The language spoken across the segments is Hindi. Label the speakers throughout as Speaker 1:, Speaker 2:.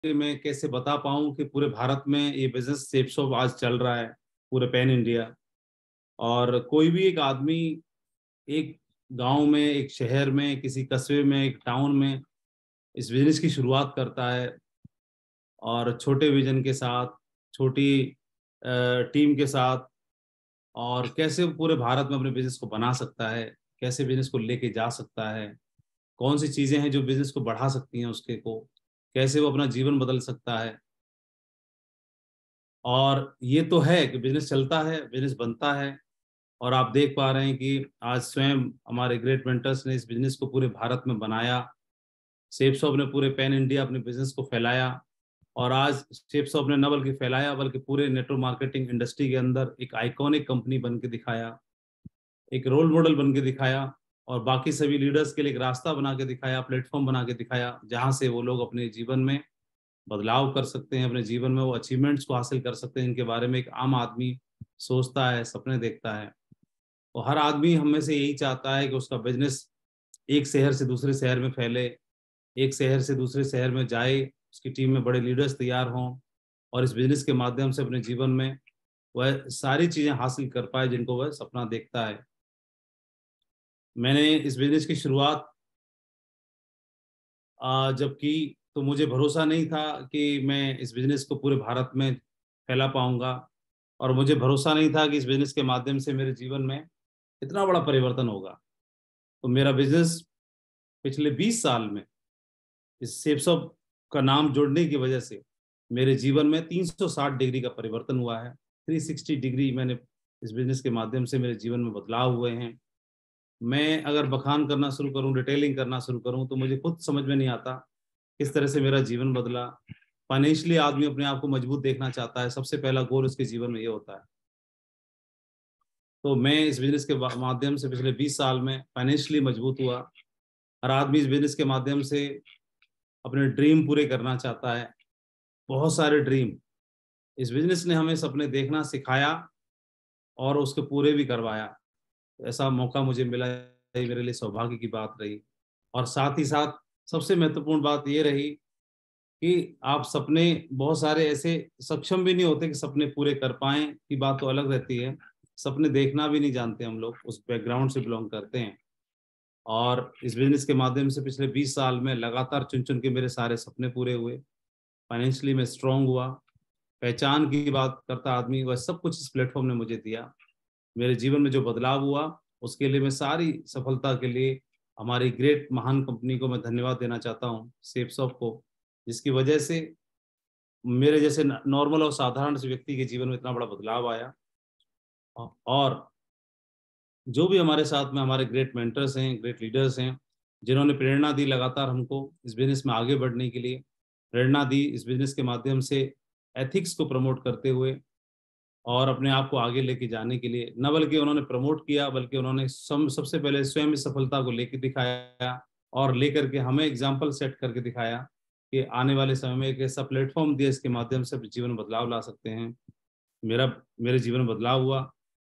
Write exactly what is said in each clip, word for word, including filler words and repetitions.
Speaker 1: कि मैं कैसे बता पाऊँ कि पूरे भारत में ये बिजनेस सेप शॉप आज चल रहा है, पूरे पैन इंडिया। और कोई भी एक आदमी एक गांव में, एक शहर में, किसी कस्बे में, एक टाउन में इस बिजनेस की शुरुआत करता है और छोटे विजन के साथ, छोटी टीम के साथ, और कैसे वो पूरे भारत में अपने बिजनेस को बना सकता है, कैसे बिजनेस को लेके जा सकता है, कौन सी चीजें हैं जो बिजनेस को बढ़ा सकती हैं उसके को, कैसे वो अपना जीवन बदल सकता है। और ये तो है कि बिजनेस चलता है, बिजनेस बनता है। और आप देख पा रहे हैं कि आज स्वयं हमारे ग्रेट मेंटर्स ने इस बिजनेस को पूरे भारत में बनाया। शेप शॉप ने पूरे पैन इंडिया अपने बिजनेस को फैलाया। और आज शेप शॉप ने न बल्कि फैलाया बल्कि पूरे नेटवर्क मार्केटिंग इंडस्ट्री के अंदर एक आइकॉनिक कंपनी बन के दिखाया, एक रोल मॉडल बन के दिखाया, और बाकी सभी लीडर्स के लिए एक रास्ता बना के दिखाया, प्लेटफॉर्म बना के दिखाया, जहां से वो लोग अपने जीवन में बदलाव कर सकते हैं, अपने जीवन में वो अचीवमेंट्स को हासिल कर सकते हैं जिनके बारे में एक आम आदमी सोचता है, सपने देखता है। और हर आदमी हम में से यही चाहता है कि उसका बिजनेस एक शहर से दूसरे शहर में फैले, एक शहर से दूसरे शहर में जाए, उसकी टीम में बड़े लीडर्स तैयार हों और इस बिजनेस के माध्यम से अपने जीवन में वह सारी चीजें हासिल कर पाए जिनको वह सपना देखता है। मैंने इस बिजनेस की शुरुआत आ, जब की तो मुझे भरोसा नहीं था कि मैं इस बिजनेस को पूरे भारत में फैला पाऊंगा, और मुझे भरोसा नहीं था कि इस बिजनेस के माध्यम से मेरे जीवन में इतना बड़ा परिवर्तन होगा। तो मेरा बिजनेस पिछले बीस साल में इस सेपसॉप का नाम जोड़ने की वजह से मेरे जीवन में तीन सौ साठ डिग्री का परिवर्तन हुआ है। तीन सौ साठ डिग्री मैंने इस बिजनेस के माध्यम से मेरे जीवन में बदलाव हुए हैं। मैं अगर बखान करना शुरू करूं, डिटेलिंग करना शुरू करूं, तो मुझे खुद समझ में नहीं आता किस तरह से मेरा जीवन बदला। फाइनेंशियली आदमी अपने आप को मजबूत देखना चाहता है, सबसे पहला गोल उसके जीवन में ये होता है। तो मैं इस बिजनेस के माध्यम से पिछले बीस साल में फाइनेंशियली मजबूत हुआ। हर आदमी इस बिजनेस के माध्यम से अपने ड्रीम पूरे करना चाहता है, बहुत सारे ड्रीम। इस बिजनेस ने हमें सपने देखना सिखाया और उसको पूरे भी करवाया। ऐसा मौका मुझे मिला, ये मेरे लिए सौभाग्य की बात रही। और साथ ही साथ सबसे महत्वपूर्ण बात ये रही कि आप सपने, बहुत सारे ऐसे सक्षम भी नहीं होते कि सपने पूरे कर पाएं की बात तो अलग रहती है, सपने देखना भी नहीं जानते हम लोग, उस बैकग्राउंड से बिलोंग करते हैं। और इस बिजनेस के माध्यम से पिछले बीस साल में लगातार चुन चुन के मेरे सारे सपने पूरे हुए। फाइनेंशियली मैं स्ट्रांग हुआ। पहचान की बात करता आदमी, वह सब कुछ इस प्लेटफॉर्म ने मुझे दिया। मेरे जीवन में जो बदलाव हुआ उसके लिए, मैं सारी सफलता के लिए हमारी ग्रेट महान कंपनी को मैं धन्यवाद देना चाहता हूँ, सेपसॉफ्ट को, जिसकी वजह से मेरे जैसे नॉर्मल और साधारण से व्यक्ति के जीवन में इतना बड़ा बदलाव आया। और जो भी हमारे साथ में हमारे ग्रेट मेंटर्स हैं, ग्रेट लीडर्स हैं, जिन्होंने प्रेरणा दी लगातार हमको इस बिजनेस में आगे बढ़ने के लिए, प्रेरणा दी इस बिजनेस के माध्यम से एथिक्स को प्रमोट करते हुए और अपने आप को आगे लेके जाने के लिए, न बल्कि उन्होंने प्रमोट किया बल्कि उन्होंने सम, सबसे पहले स्वयं इस सफलता को लेके दिखाया और लेकर के हमें एग्जाम्पल सेट करके दिखाया कि आने वाले समय में एक ऐसा प्लेटफॉर्म दिया इसके माध्यम से जीवन में बदलाव ला सकते हैं। मेरा मेरे जीवन में बदलाव हुआ।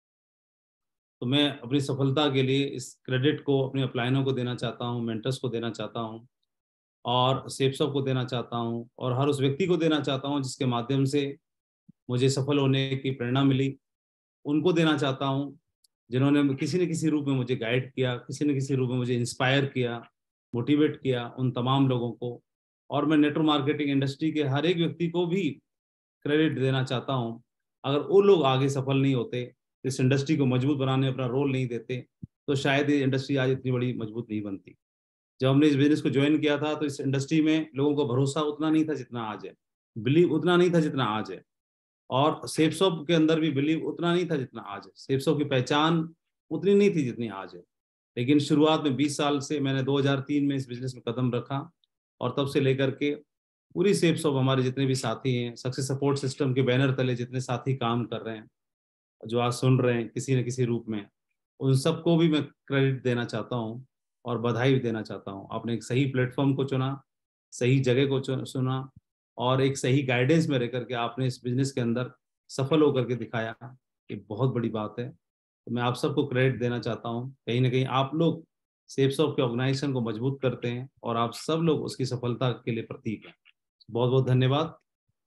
Speaker 1: तो मैं अपनी सफलता के लिए इस क्रेडिट को अपने अपलाइनों को देना चाहता हूँ, मेंटर्स को देना चाहता हूँ, और सेप्सॉप को देना चाहता हूँ, और हर उस व्यक्ति को देना चाहता हूँ जिसके माध्यम से मुझे सफल होने की प्रेरणा मिली। उनको देना चाहता हूँ जिन्होंने किसी न किसी रूप में मुझे गाइड किया, किसी न किसी रूप में मुझे इंस्पायर किया, मोटिवेट किया, उन तमाम लोगों को। और मैं नेटवर्क मार्केटिंग इंडस्ट्री के हर एक व्यक्ति को भी क्रेडिट देना चाहता हूँ। अगर वो लोग आगे सफल नहीं होते, इस इंडस्ट्री को मजबूत बनाने में अपना रोल नहीं देते, तो शायद ये इंडस्ट्री आज इतनी बड़ी मजबूत नहीं बनती। जब हमने इस बिजनेस को ज्वाइन किया था तो इस इंडस्ट्री में लोगों को भरोसा उतना नहीं था जितना आज है, बिलीव उतना नहीं था जितना आज है, और सेपसॉप के अंदर भी बिलीव उतना नहीं था जितना आज है। सेपसॉप की पहचान उतनी नहीं थी जितनी आज है। लेकिन शुरुआत में बीस साल से मैंने दो हज़ार तीन में इस बिजनेस में कदम रखा, और तब से लेकर के पूरी सेपसॉप, हमारे जितने भी साथी हैं, सक्सेस सपोर्ट सिस्टम के बैनर तले जितने साथी काम कर रहे हैं, जो आज सुन रहे हैं किसी न किसी रूप में, उन सबको भी मैं क्रेडिट देना चाहता हूँ और बधाई भी देना चाहता हूँ। आपने एक सही प्लेटफॉर्म को चुना, सही जगह को चुना, और एक सही गाइडेंस में रह करके आपने इस बिजनेस के अंदर सफल होकर के दिखाया। ये बहुत बड़ी बात है। तो मैं आप सबको क्रेडिट देना चाहता हूँ। कहीं ना कहीं आप लोग सेपसॉफ्ट के ऑर्गेनाइजेशन को मजबूत करते हैं और आप सब लोग उसकी सफलता के लिए प्रतीक हैं। बहुत बहुत धन्यवाद।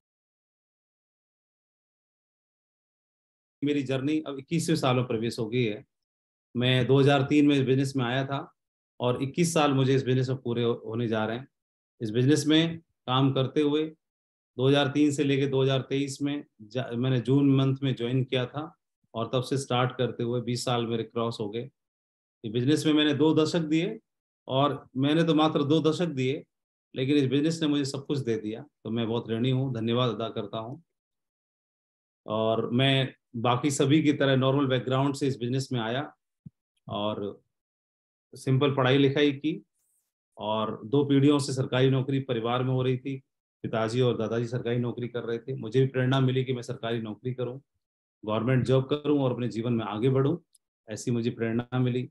Speaker 1: मेरी जर्नी अब इक्कीसवें साल में प्रवेश हो गई है। मैं दो हज़ार तीन में इस बिजनेस में आया था और इक्कीस साल मुझे इस बिजनेस में पूरे हो- होने जा रहे हैं। इस बिजनेस में काम करते हुए दो हज़ार तीन से लेकर दो हज़ार तेईस में जा- मैंने जून मंथ में ज्वाइन किया था और तब से स्टार्ट करते हुए बीस साल मेरे क्रॉस हो गए। ये बिजनेस में मैंने दो दशक दिए और मैंने तो मात्र दो दशक दिए, लेकिन इस बिजनेस ने मुझे सब कुछ दे दिया, तो मैं बहुत ऋणी हूँ, धन्यवाद अदा करता हूँ। और मैं बाकी सभी की तरह नॉर्मल बैकग्राउंड से इस बिजनेस में आया और सिंपल पढ़ाई लिखाई की और दो पीढ़ियों से सरकारी नौकरी परिवार में हो रही थी। पिताजी और दादाजी सरकारी नौकरी कर रहे थे, मुझे भी प्रेरणा मिली कि मैं सरकारी नौकरी करूं, गवर्नमेंट जॉब करूं और अपने जीवन में आगे बढ़ूं। ऐसी मुझे प्रेरणा मिली।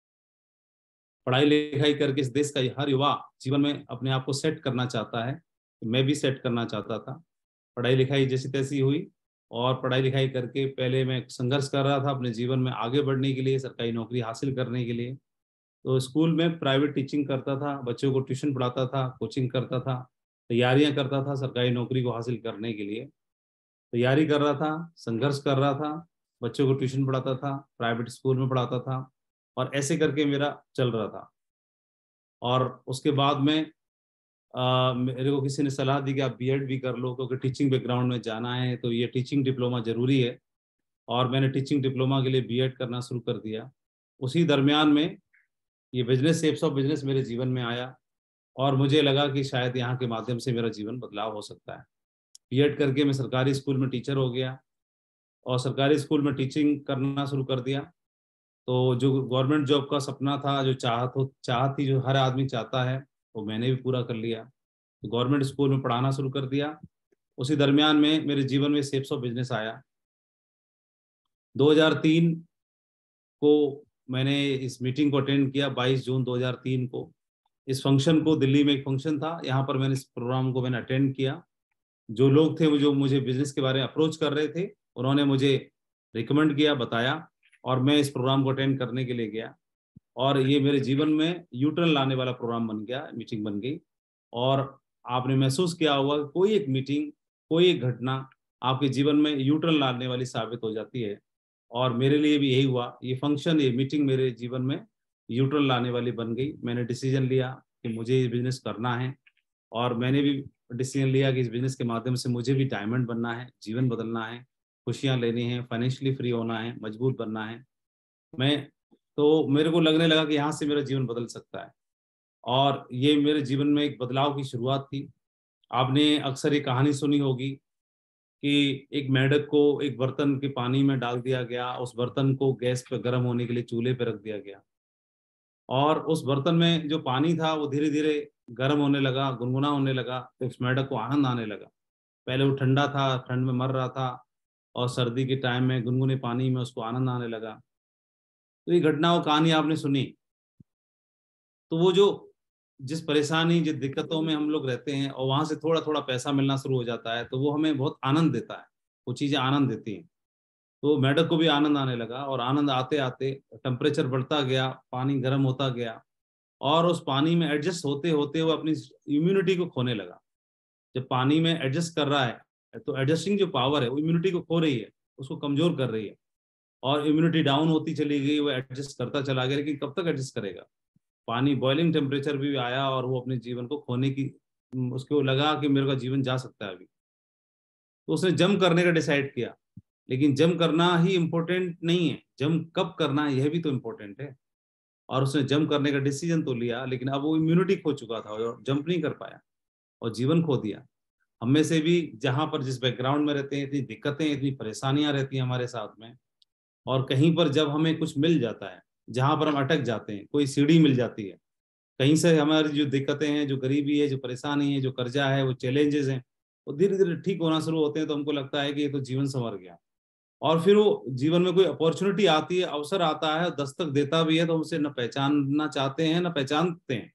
Speaker 1: पढ़ाई लिखाई करके इस देश का हर युवा जीवन में अपने आप को सेट करना चाहता है, तो मैं भी सेट करना चाहता था। पढ़ाई लिखाई जैसी तैसी हुई और पढ़ाई लिखाई करके पहले मैं संघर्ष कर रहा था अपने जीवन में आगे बढ़ने के लिए, सरकारी नौकरी हासिल करने के लिए। तो स्कूल में प्राइवेट टीचिंग करता था, बच्चों को ट्यूशन पढ़ाता था, कोचिंग करता था, तैयारियां करता था सरकारी नौकरी को हासिल करने के लिए। तैयारी कर रहा था, संघर्ष कर रहा था, बच्चों को ट्यूशन पढ़ाता था, प्राइवेट स्कूल में पढ़ाता था और ऐसे करके मेरा चल रहा था। और उसके बाद में आ, मेरे को किसी ने सलाह दी कि आप बीएड भी कर लो, क्योंकि टीचिंग बैकग्राउंड में जाना है तो ये टीचिंग डिप्लोमा जरूरी है। और मैंने टीचिंग डिप्लोमा के लिए बीएड करना शुरू कर दिया। उसी दरमियान में ये बिजनेस, शेप्स ऑफ बिजनेस मेरे जीवन में आया और मुझे लगा कि शायद यहाँ के माध्यम से मेरा जीवन बदलाव हो सकता है। बीएड करके मैं सरकारी स्कूल में टीचर हो गया और सरकारी स्कूल में टीचिंग करना शुरू कर दिया। तो जो गवर्नमेंट जॉब का सपना था, जो चाहत हो चाहत थी, जो हर आदमी चाहता है, वो मैंने भी पूरा कर लिया। तो गवर्नमेंट स्कूल में पढ़ाना शुरू कर दिया। उसी दरमियान में मेरे जीवन में शेप्स ऑफ बिजनेस आया। दो हज़ार तीन को मैंने इस मीटिंग को अटेंड किया, बाईस जून दो हज़ार तीन को। इस फंक्शन को, दिल्ली में एक फंक्शन था, यहाँ पर मैंने इस प्रोग्राम को मैंने अटेंड किया। जो लोग थे वो जो मुझे बिजनेस के बारे में अप्रोच कर रहे थे, उन्होंने मुझे रिकमेंड किया, बताया और मैं इस प्रोग्राम को अटेंड करने के लिए गया। और ये मेरे जीवन में यू टर्न लाने वाला प्रोग्राम बन गया, मीटिंग बन गई। और आपने महसूस किया होगा कि कोई एक मीटिंग, कोई एक घटना आपके जीवन में यू टर्न लाने वाली साबित हो जाती है। और मेरे लिए भी यही हुआ। ये फंक्शन, ये मीटिंग मेरे जीवन में यू टर्न लाने वाली बन गई। मैंने डिसीजन लिया कि मुझे ये बिजनेस करना है और मैंने भी डिसीजन लिया कि इस बिजनेस के माध्यम से मुझे भी डायमंड बनना है, जीवन बदलना है, खुशियां लेनी है, फाइनेंशियली फ्री होना है, मजबूत बनना है। मैं तो मेरे को लगने लगा कि यहाँ से मेरा जीवन बदल सकता है और ये मेरे जीवन में एक बदलाव की शुरुआत थी। आपने अक्सर ये कहानी सुनी होगी कि एक मेंढक को एक बर्तन के पानी में डाल दिया गया, उस बर्तन को गैस पे गर्म होने के लिए चूल्हे पे रख दिया गया और उस बर्तन में जो पानी था वो धीरे धीरे गर्म होने लगा, गुनगुना होने लगा, तो उस मेंढक को आनंद आने लगा। पहले वो ठंडा था, ठंड में मर रहा था और सर्दी के टाइम में गुनगुने पानी में उसको आनंद आने लगा। तो ये घटना, वो कहानी आपने सुनी। तो वो जो जिस परेशानी, जिस दिक्कतों में हम लोग रहते हैं और वहां से थोड़ा थोड़ा पैसा मिलना शुरू हो जाता है, तो वो हमें बहुत आनंद देता है। वो चीजें आनंद देती हैं। तो मेढक को भी आनंद आने लगा और आनंद आते आते टेम्परेचर बढ़ता गया, पानी गर्म होता गया और उस पानी में एडजस्ट होते होते वो अपनी इम्यूनिटी को खोने लगा। जब पानी में एडजस्ट कर रहा है तो एडजस्टिंग जो पावर है वो इम्यूनिटी को खो रही है, उसको कमजोर कर रही है और इम्यूनिटी डाउन होती चली गई। वो एडजस्ट करता चला गया, लेकिन कब तक एडजस्ट करेगा। पानी बॉइलिंग टेम्परेचर भी आया और वो अपने जीवन को खोने की, उसको लगा कि मेरे का जीवन जा सकता है अभी। तो उसने जम करने का डिसाइड किया। लेकिन जम करना ही इम्पोर्टेंट नहीं है, जम कब करना है यह भी तो इम्पोर्टेंट है। और उसने जम करने का डिसीजन तो लिया, लेकिन अब वो इम्यूनिटी खो चुका था और जंप नहीं कर पाया और जीवन खो दिया। हम में से भी जहां पर, जिस बैकग्राउंड में रहते हैं, इतनी दिक्कतें, इतनी परेशानियां रहती हैं हमारे साथ में। और कहीं पर जब हमें कुछ मिल जाता है, जहां पर हम अटक जाते हैं, कोई सीढ़ी मिल जाती है, कहीं से हमारी जो दिक्कतें हैं, जो गरीबी है, जो परेशानी है, जो कर्जा है, वो चैलेंजेस हैं, वो धीरे धीरे ठीक होना शुरू होते हैं, तो हमको लगता है कि ये तो जीवन संवर गया। और फिर वो जीवन में कोई अपॉर्चुनिटी आती है, अवसर आता है, दस्तक देता भी है, तो हम उसे न पहचानना चाहते हैं न पहचानते हैं।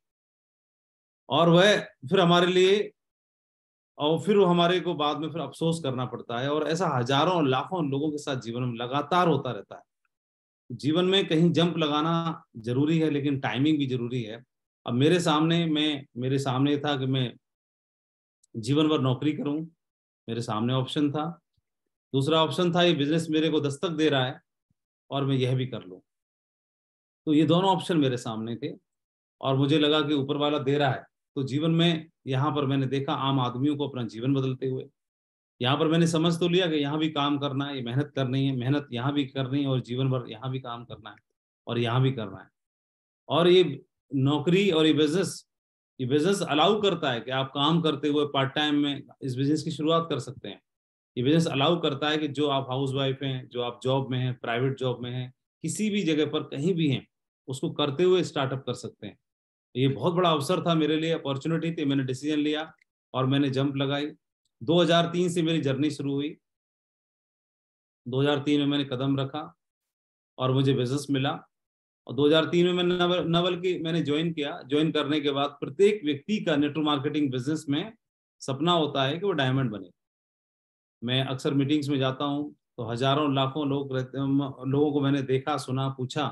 Speaker 1: और वह फिर हमारे लिए, और फिर वो हमारे को बाद में फिर अफसोस करना पड़ता है। और ऐसा हजारों लाखों लोगों के साथ जीवन में लगातार होता रहता है। जीवन में कहीं जंप लगाना जरूरी है, लेकिन टाइमिंग भी जरूरी है। अब मेरे सामने मैं मेरे सामने था कि मैं जीवन भर नौकरी करूं, मेरे सामने ऑप्शन था। दूसरा ऑप्शन था ये बिजनेस मेरे को दस्तक दे रहा है और मैं यह भी कर लूं। तो ये दोनों ऑप्शन मेरे सामने थे और मुझे लगा कि ऊपर वाला दे रहा है। तो जीवन में यहाँ पर मैंने देखा आम आदमियों को अपना जीवन बदलते हुए। यहाँ पर मैंने समझ तो लिया कि यहाँ भी काम करना है, ये मेहनत करनी है, मेहनत यहाँ भी करनी है और जीवन भर यहाँ भी काम करना है और यहाँ भी करना है। और ये नौकरी और ये बिजनेस ये बिजनेस अलाउ करता है कि आप काम करते हुए पार्ट टाइम में इस बिजनेस की शुरुआत कर सकते हैं। ये बिजनेस अलाउ करता है कि जो आप हाउस वाइफ हैं, जो आप जॉब में हैं, प्राइवेट जॉब में हैं, किसी भी जगह पर कहीं भी हैं, उसको करते हुए स्टार्टअप कर सकते हैं। ये बहुत बड़ा अवसर था मेरे लिए, अपॉर्चुनिटी थी। मैंने डिसीजन लिया और मैंने जंप लगाई। दो हज़ार तीन से मेरी जर्नी शुरू हुई। दो हज़ार तीन में मैंने कदम रखा और मुझे बिजनेस मिला। और दो हज़ार तीन में मैंने नवल नवल की मैंने ज्वाइन किया। ज्वाइन करने के बाद प्रत्येक व्यक्ति का नेटवर्क मार्केटिंग बिजनेस में सपना होता है कि वो डायमंड बने। मैं अक्सर मीटिंग्स में जाता हूँ तो हजारों लाखों लोग रहते लोगों को मैंने देखा, सुना, पूछा।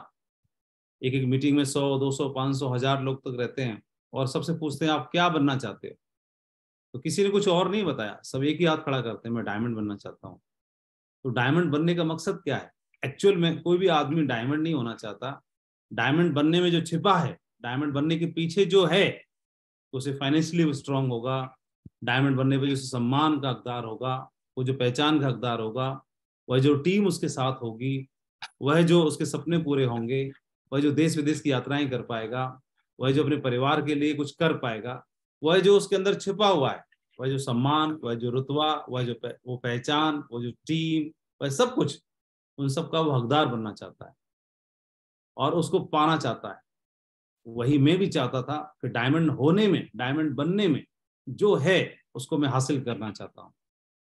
Speaker 1: एक एक मीटिंग में सौ, दो सौ, पाँच सौ, हजार लोग तक रहते हैं और सबसे पूछते हैं आप क्या बनना चाहते हो। तो किसी ने कुछ और नहीं बताया, सब एक ही हाथ खड़ा करते हैं, मैं डायमंड बनना चाहता हूँ। तो डायमंड बनने का मकसद क्या है? एक्चुअल में कोई भी आदमी डायमंड नहीं होना चाहता। डायमंड बनने में जो छिपा है, डायमंड बनने के पीछे जो है, तो उसे फाइनेंशियली स्ट्रांग होगा। डायमंड बनने पर जो सम्मान का हकदार होगा, वो जो पहचान का हकदार होगा, वह जो टीम उसके साथ होगी, वह जो उसके सपने पूरे होंगे, वह जो देश विदेश की यात्राएं कर पाएगा, वह जो अपने परिवार के लिए कुछ कर पाएगा, वह जो उसके अंदर छिपा हुआ है, वह जो सम्मान, वह जो रुतबा, वह जो पह, वो पहचान, वो जो टीम, वह सब कुछ, उन सब का वो हकदार बनना चाहता है और उसको पाना चाहता है। वही मैं भी चाहता था कि डायमंड होने में, डायमंड बनने में जो है उसको मैं हासिल करना चाहता हूँ।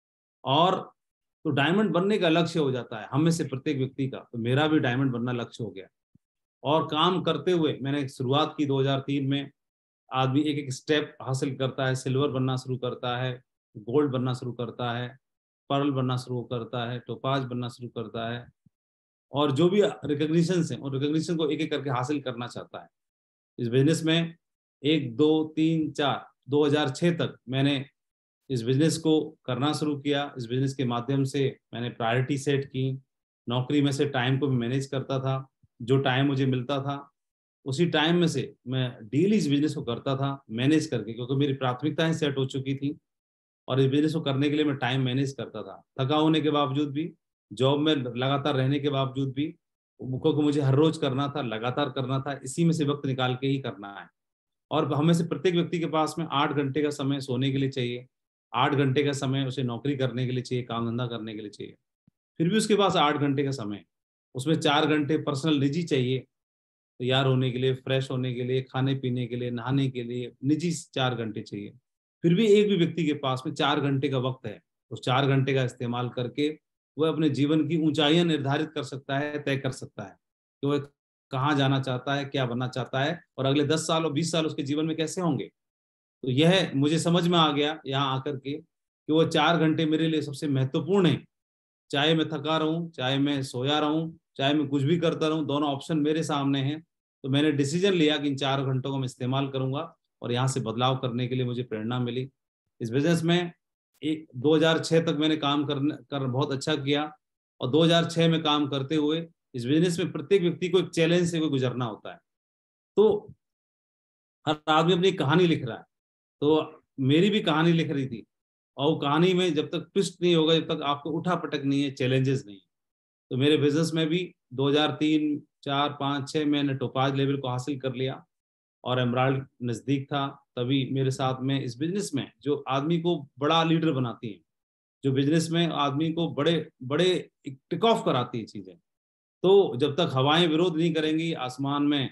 Speaker 1: और तो डायमंड बनने का लक्ष्य हो जाता है हम में से प्रत्येक व्यक्ति का। तो मेरा भी डायमंड बनना लक्ष्य हो गया और काम करते हुए मैंने शुरुआत की। दो हज़ार तीन में आदमी एक एक स्टेप हासिल करता है, सिल्वर बनना शुरू करता है, गोल्ड बनना शुरू करता है, पर्ल बनना शुरू करता है, टोपाज बनना शुरू करता है और जो भी रिकॉग्निशन है उन रिकॉग्निशन को एक एक करके हासिल करना चाहता है। इस बिजनेस में एक, दो, तीन, चार, दो हज़ार छह तक मैंने इस बिजनेस को करना शुरू किया। इस बिजनेस के माध्यम से मैंने प्रायोरिटी सेट की। नौकरी में से टाइम को भी मैनेज करता था। जो टाइम मुझे मिलता था उसी टाइम में से मैं डेली इस बिजनेस को करता था मैनेज करके, क्योंकि मेरी प्राथमिकताएं सेट हो चुकी थी और इस बिजनेस को करने के लिए मैं टाइम मैनेज करता था। थका होने के बावजूद भी, जॉब में लगातार रहने के बावजूद भी, क्योंकि मुझे हर रोज करना था, लगातार करना था, इसी में से वक्त निकाल के ही करना है। और हमें से प्रत्येक व्यक्ति के पास में आठ घंटे का समय सोने के लिए चाहिए, आठ घंटे का समय उसे नौकरी करने के लिए चाहिए, काम धंधा करने के लिए चाहिए। फिर भी उसके पास आठ घंटे का समय, उसमें चार घंटे पर्सनल निजी चाहिए, तैयार होने के लिए, फ्रेश होने के लिए, खाने पीने के लिए, नहाने के लिए, निजी चार घंटे चाहिए। फिर भी एक भी व्यक्ति के पास में चार घंटे का वक्त है। उस चार घंटे का इस्तेमाल करके वह अपने जीवन की ऊंचाइयां निर्धारित कर सकता है, तय कर सकता है कि वह कहाँ जाना चाहता है, क्या बनना चाहता है और अगले दस साल और बीस साल उसके जीवन में कैसे होंगे। तो यह मुझे समझ में आ गया यहाँ आकर के कि वो चार घंटे मेरे लिए सबसे महत्वपूर्ण है। चाहे मैं थका रहूं, चाहे मैं सोया रहूं, चाहे मैं कुछ भी करता रहूं, दोनों ऑप्शन मेरे सामने हैं। तो मैंने डिसीजन लिया कि इन चार घंटों को मैं इस्तेमाल करूंगा और यहाँ से बदलाव करने के लिए मुझे प्रेरणा मिली। इस बिजनेस में एक दो हज़ार छह तक मैंने काम करने कर बहुत अच्छा किया और दो हज़ार छह में काम करते हुए इस बिजनेस में प्रत्येक व्यक्ति को एक चैलेंज से कोई गुजरना होता है। तो हर आदमी अपनी कहानी लिख रहा है, तो मेरी भी कहानी लिख रही थी और वो कहानी में जब तक ट्विस्ट नहीं होगा, जब तक आपको उठा पटक नहीं है, चैलेंजेस नहीं है। तो मेरे बिजनेस में भी दो हज़ार तीन, चार, पाँच, छह मैंने टोपाज लेवल को हासिल कर लिया और एमराल्ड नजदीक था। तभी मेरे साथ में इस बिजनेस में जो आदमी को बड़ा लीडर बनाती है, जो बिजनेस में आदमी को बड़े बड़े टिक ऑफ कराती है चीजें, तो जब तक हवाएं विरोध नहीं करेंगी आसमान में,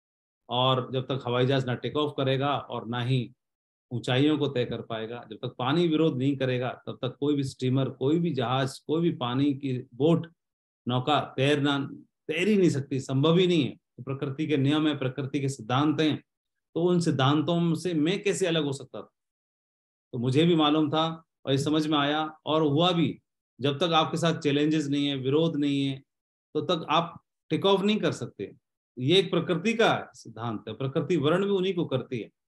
Speaker 1: और जब तक हवाई जहाज ना टेक ऑफ करेगा और ना ही ऊंचाइयों को तय कर पाएगा, जब तक पानी विरोध नहीं करेगा तब तक कोई भी स्टीमर, कोई भी जहाज, कोई भी पानी की बोट, नौका तैरना तैर ही नहीं सकती, संभव ही नहीं है। तो प्रकृति के नियम है, प्रकृति के सिद्धांत हैं, तो उन सिद्धांतों से मैं कैसे अलग हो सकता था। तो मुझे भी मालूम था और ये समझ में आया और हुआ भी। जब तक आपके साथ चैलेंजेस नहीं है, विरोध नहीं है, तो तक आप टेक ऑफ नहीं कर सकते। ये एक प्रकृति का सिद्धांत है, प्रकृति वर्ण भी उन्हीं को करती है।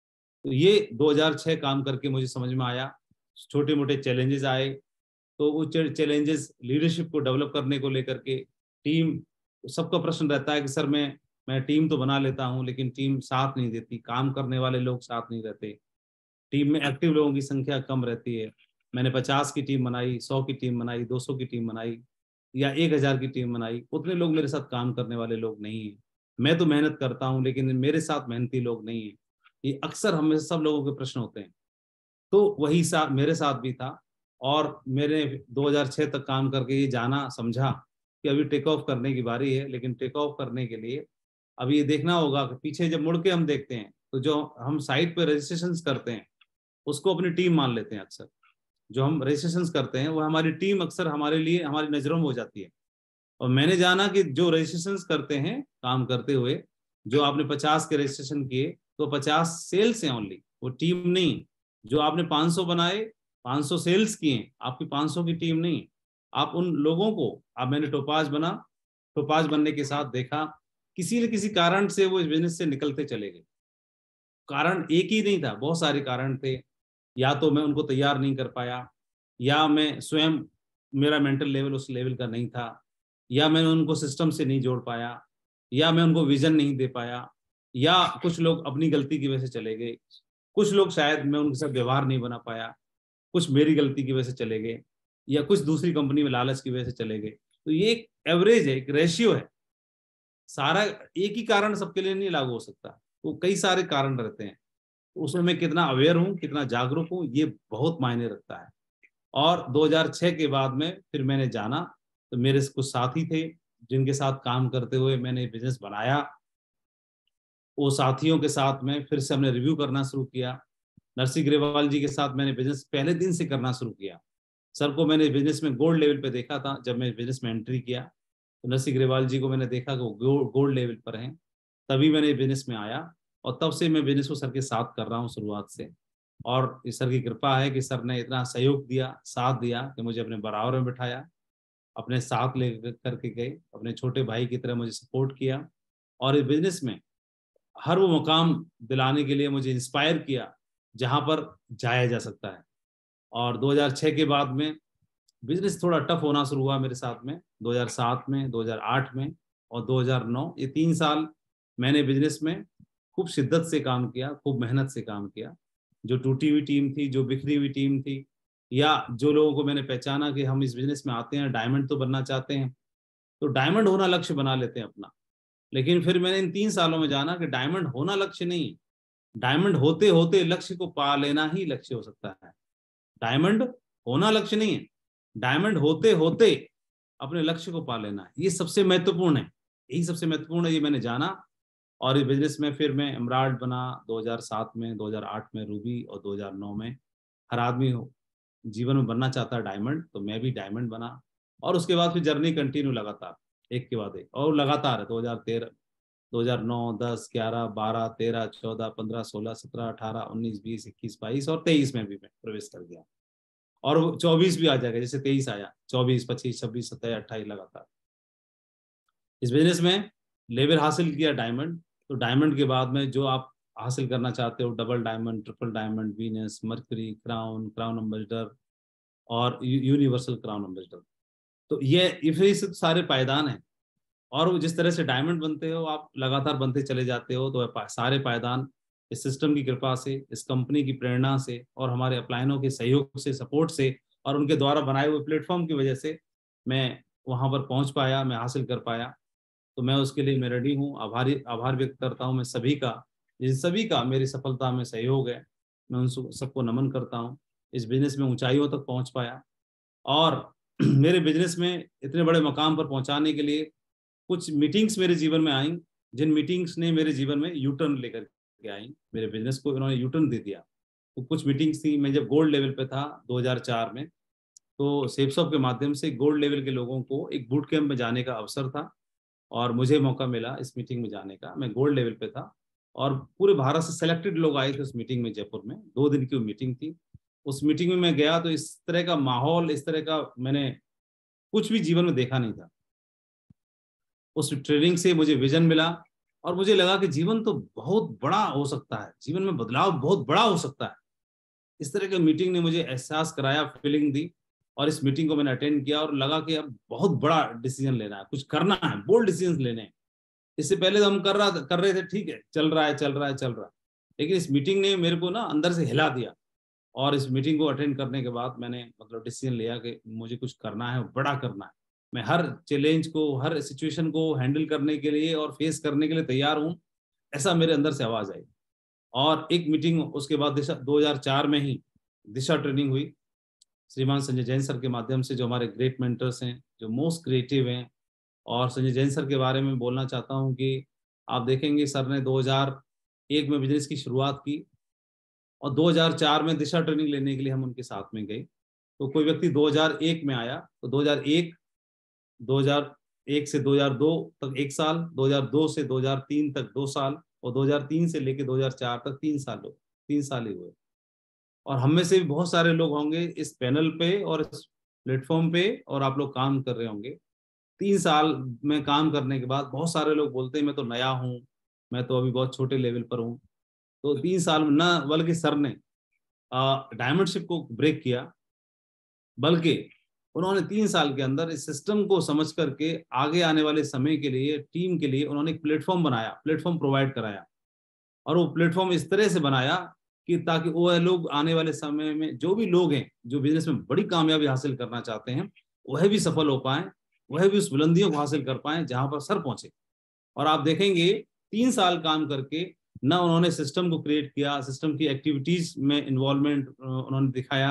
Speaker 1: तो ये दो हज़ार छह काम करके मुझे समझ में आया। छोटे मोटे चैलेंजेस आए, तो वो चैलेंजेस लीडरशिप को डेवलप करने को लेकर के, टीम, सबका प्रश्न रहता है कि सर मैं मैं टीम तो बना लेता हूँ लेकिन टीम साथ नहीं देती, काम करने वाले लोग साथ नहीं रहते, टीम में एक्टिव लोगों की संख्या कम रहती है। मैंने पचास की टीम बनाई, सौ की टीम बनाई, दो सौ की टीम बनाई या एक हज़ार की टीम बनाई, उतने लोग मेरे साथ काम करने वाले लोग नहीं हैं। मैं तो मेहनत करता हूँ लेकिन मेरे साथ मेहनती लोग नहीं हैं। ये अक्सर हमें सब लोगों के प्रश्न होते हैं। तो वही साथ मेरे साथ भी था, और मैंने दो हज़ार छह तक काम करके ये जाना समझा कि अभी टेक ऑफ करने की बारी है। लेकिन टेक ऑफ करने के लिए अभी ये देखना होगा कि पीछे जब मुड़ के हम देखते हैं तो जो हम साइट पे रजिस्ट्रेशन करते हैं उसको अपनी टीम मान लेते हैं। अक्सर जो हम रजिस्ट्रेशन करते हैं वो हमारी टीम अक्सर हमारे लिए हमारी नजरों में हो जाती है। और मैंने जाना कि जो रजिस्ट्रेशन करते हैं काम करते हुए, जो आपने पचास के रजिस्ट्रेशन किए तो पचास सेल्स हैं ओनली, वो टीम नहीं। जो आपने पाँच सौ बनाए, पाँच सौ सेल्स किए, आपकी पाँच सौ की टीम नहीं। आप उन लोगों को, अब मैंने टोपाज बना, टोपाज बनने के साथ देखा किसी न किसी कारण से वो इस बिजनेस से निकलते चले गए। कारण एक ही नहीं था, बहुत सारे कारण थे। या तो मैं उनको तैयार नहीं कर पाया, या मैं स्वयं, मेरा मेंटल लेवल उस लेवल का नहीं था, या मैंने उनको सिस्टम से नहीं जोड़ पाया, या मैं उनको विजन नहीं दे पाया, या कुछ लोग अपनी गलती की वजह से चले गए, कुछ लोग शायद मैं उनके साथ व्यवहार नहीं बना पाया, कुछ मेरी गलती की वजह से चले गए, या कुछ दूसरी कंपनी में लालच की वजह से चले गए। तो ये एक एवरेज है, एक रेशियो है। सारा एक ही कारण सबके लिए नहीं लागू हो सकता, तो कई सारे कारण रहते हैं। उसमें मैं कितना अवेयर हूँ, कितना जागरूक हूँ, ये बहुत मायने रखता है। और दो हज़ार छह के बाद में फिर मैंने जाना, तो मेरे कुछ साथी थे जिनके साथ काम करते हुए मैंने बिजनेस बनाया। वो साथियों के साथ में फिर से हमने रिव्यू करना शुरू किया। नरसिंह ग्रेवाल जी के साथ मैंने बिजनेस पहले दिन से करना शुरू किया। सर को मैंने बिजनेस में गोल्ड लेवल पे देखा था जब मैं बिजनेस में एंट्री किया, तो नरसिंह ग्रेवाल जी को मैंने देखा कि वो गोल्ड लेवल पर हैं, तभी मैंने बिजनेस में आया। और तब से मैं बिजनेस को सर के साथ कर रहा हूँ शुरुआत से। और इस सर की कृपा है कि सर ने इतना सहयोग दिया, साथ दिया कि मुझे अपने बराबर में बिठाया, अपने साथ ले करके गए, अपने छोटे भाई की तरह मुझे सपोर्ट किया, और इस बिजनेस में हर वो मुकाम दिलाने के लिए मुझे इंस्पायर किया जहां पर जाया जा सकता है। और दो हज़ार छह के बाद में बिजनेस थोड़ा टफ होना शुरू हुआ मेरे साथ में, दो हज़ार सात में, दो हज़ार आठ में और दो हज़ार नौ, ये तीन साल मैंने बिजनेस में खूब शिद्दत से काम किया, खूब मेहनत से काम किया। जो टूटी हुई टीम थी, जो बिखरी हुई टीम थी, या जो लोगों को मैंने पहचाना कि हम इस बिजनेस में आते हैं, डायमंड तो बनना चाहते हैं, तो डायमंड होना लक्ष्य बना लेते हैं अपना। लेकिन फिर मैंने इन तीन सालों में जाना कि डायमंड होना लक्ष्य नहीं, डायमंड होते होते लक्ष्य को पा लेना ही लक्ष्य हो सकता है। डायमंड होना लक्ष्य नहीं है, डायमंड होते होते अपने लक्ष्य को पा लेना है, ये सबसे महत्वपूर्ण है। यही सबसे महत्वपूर्ण है, ये मैंने जाना। और इस बिजनेस में फिर मैं एमराल्ड बना दो हज़ार सात में, दो हज़ार आठ में रूबी, और दो हज़ार नौ में। हर आदमी जीवन में बनना चाहता है डायमंड, तो मैं भी डायमंड बना। और उसके बाद फिर जर्नी कंटिन्यू लगातार, एक के बाद एक, और लगातार है। दो हज़ार तेरह, दो हज़ार नौ, दस, ग्यारह, बारह, तेरह, चौदह, पंद्रह, सोलह, सत्रह, अठारह, उन्नीस, बीस, इक्कीस, बाईस और तेईस में भी मैं प्रवेश कर गया। और चौबीस भी आ जाएगा, जैसे तेईस आया, चौबीस, पच्चीस, छब्बीस, सत्ताईस, अट्ठाईस लगातार। इस बिजनेस में लेवल हासिल किया डायमंड। तो डायमंड के बाद में जो आप हासिल करना चाहते हो, double diamond, triple diamond, Venus, Mercury, crown, crown ambassador और यूनिवर्सल क्राउन एम्बेसडर, तो ये ये सब सारे पायदान हैं। और वो जिस तरह से डायमंड बनते हो, आप लगातार बनते चले जाते हो, तो पा, सारे पायदान इस सिस्टम की कृपा से, इस कंपनी की प्रेरणा से, और हमारे अपलाइनों के सहयोग से, सपोर्ट से, और उनके द्वारा बनाए हुए प्लेटफॉर्म की वजह से मैं वहां पर पहुंच पाया, मैं हासिल कर पाया। तो मैं उसके लिए मैं रेडी हूँ, आभारी आभार व्यक्त करता हूँ मैं सभी का, जिन सभी का मेरी सफलता में सहयोग है। मैं उन सबको नमन करता हूँ। इस बिजनेस में ऊंचाइयों तक पहुंच पाया, और मेरे बिजनेस में इतने बड़े मकाम पर पहुंचाने के लिए कुछ मीटिंग्स मेरे जीवन में आई, जिन मीटिंग्स ने मेरे जीवन में यू टर्न लेकर के आई, मेरे बिजनेस को उन्होंने यू टर्न दे दिया। तो कुछ मीटिंग्स थी, मैं जब गोल्ड लेवल पे था दो हज़ार चार में, तो सेप्सॉप के माध्यम से गोल्ड लेवल के लोगों को एक बूट कैंप में जाने का अवसर था, और मुझे मौका मिला इस मीटिंग में जाने का। मैं गोल्ड लेवल पे था, और पूरे भारत से सिलेक्टेड लोग आए थे उस मीटिंग में, जयपुर में दो दिन की वो मीटिंग थी। उस मीटिंग में मैं गया तो इस तरह का माहौल, इस तरह का मैंने कुछ भी जीवन में देखा नहीं था। उस ट्रेनिंग से मुझे विजन मिला, और मुझे लगा कि जीवन तो बहुत बड़ा हो सकता है, जीवन में बदलाव बहुत बड़ा हो सकता है। इस तरह की मीटिंग ने मुझे एहसास कराया, फीलिंग दी, और इस मीटिंग को मैंने अटेंड किया और लगा कि अब बहुत बड़ा डिसीजन लेना है, कुछ करना है, बोल्ड डिसीजन लेने हैं। इससे पहले तो हम कर रहा कर रहे थे, ठीक है, चल रहा है चल रहा है चल रहा है, लेकिन इस मीटिंग ने मेरे को ना अंदर से हिला दिया। और इस मीटिंग को अटेंड करने के बाद मैंने मतलब डिसीजन लिया कि मुझे कुछ करना है, बड़ा करना है। मैं हर चैलेंज को, हर सिचुएशन को हैंडल करने के लिए और फेस करने के लिए तैयार हूँ, ऐसा मेरे अंदर से आवाज आई। और एक मीटिंग उसके बाद दिशा दो हज़ार चार में ही दिशा ट्रेनिंग हुई श्रीमान संजय जैन सर के माध्यम से, जो हमारे ग्रेट मेंटर्स हैं, जो मोस्ट क्रिएटिव हैं। और संजय जैन सर के बारे में बोलना चाहता हूँ कि आप देखेंगे सर ने दो हज़ार एक में बिजनेस की शुरुआत की और दो हज़ार चार में दिशा ट्रेनिंग लेने के लिए हम उनके साथ में गए। तो कोई व्यक्ति दो हज़ार एक में आया तो दो हज़ार एक दो हज़ार एक से दो हज़ार दो तक एक साल, दो हज़ार दो से दो हज़ार तीन तक दो साल, और दो हज़ार तीन से लेकर दो हज़ार चार तक तीन साल हो तीन साल ही हुए। और हम में से भी बहुत सारे लोग होंगे इस पैनल पे और इस प्लेटफॉर्म पे, और आप लोग काम कर रहे होंगे। तीन साल में काम करने के बाद बहुत सारे लोग बोलते हैं मैं तो नया हूँ, मैं तो अभी बहुत छोटे लेवल पर हूँ। तो तीन साल में न बल्कि सर ने डायमंडशिप को ब्रेक किया, बल्कि उन्होंने तीन साल के अंदर इस सिस्टम को समझ करके आगे आने वाले समय के लिए, टीम के लिए उन्होंने एक प्लेटफॉर्म बनाया, प्लेटफॉर्म प्रोवाइड कराया। और वो प्लेटफॉर्म इस तरह से बनाया कि ताकि वो लोग आने वाले समय में, जो भी लोग हैं जो बिजनेस में बड़ी कामयाबी हासिल करना चाहते हैं, वह भी सफल हो पाए, वह भी उस बुलंदियों को हासिल कर पाए जहां पर सर पहुंचे। और आप देखेंगे तीन साल काम करके ना उन्होंने सिस्टम को क्रिएट किया, सिस्टम की एक्टिविटीज में इन्वॉल्वमेंट उन्होंने दिखाया,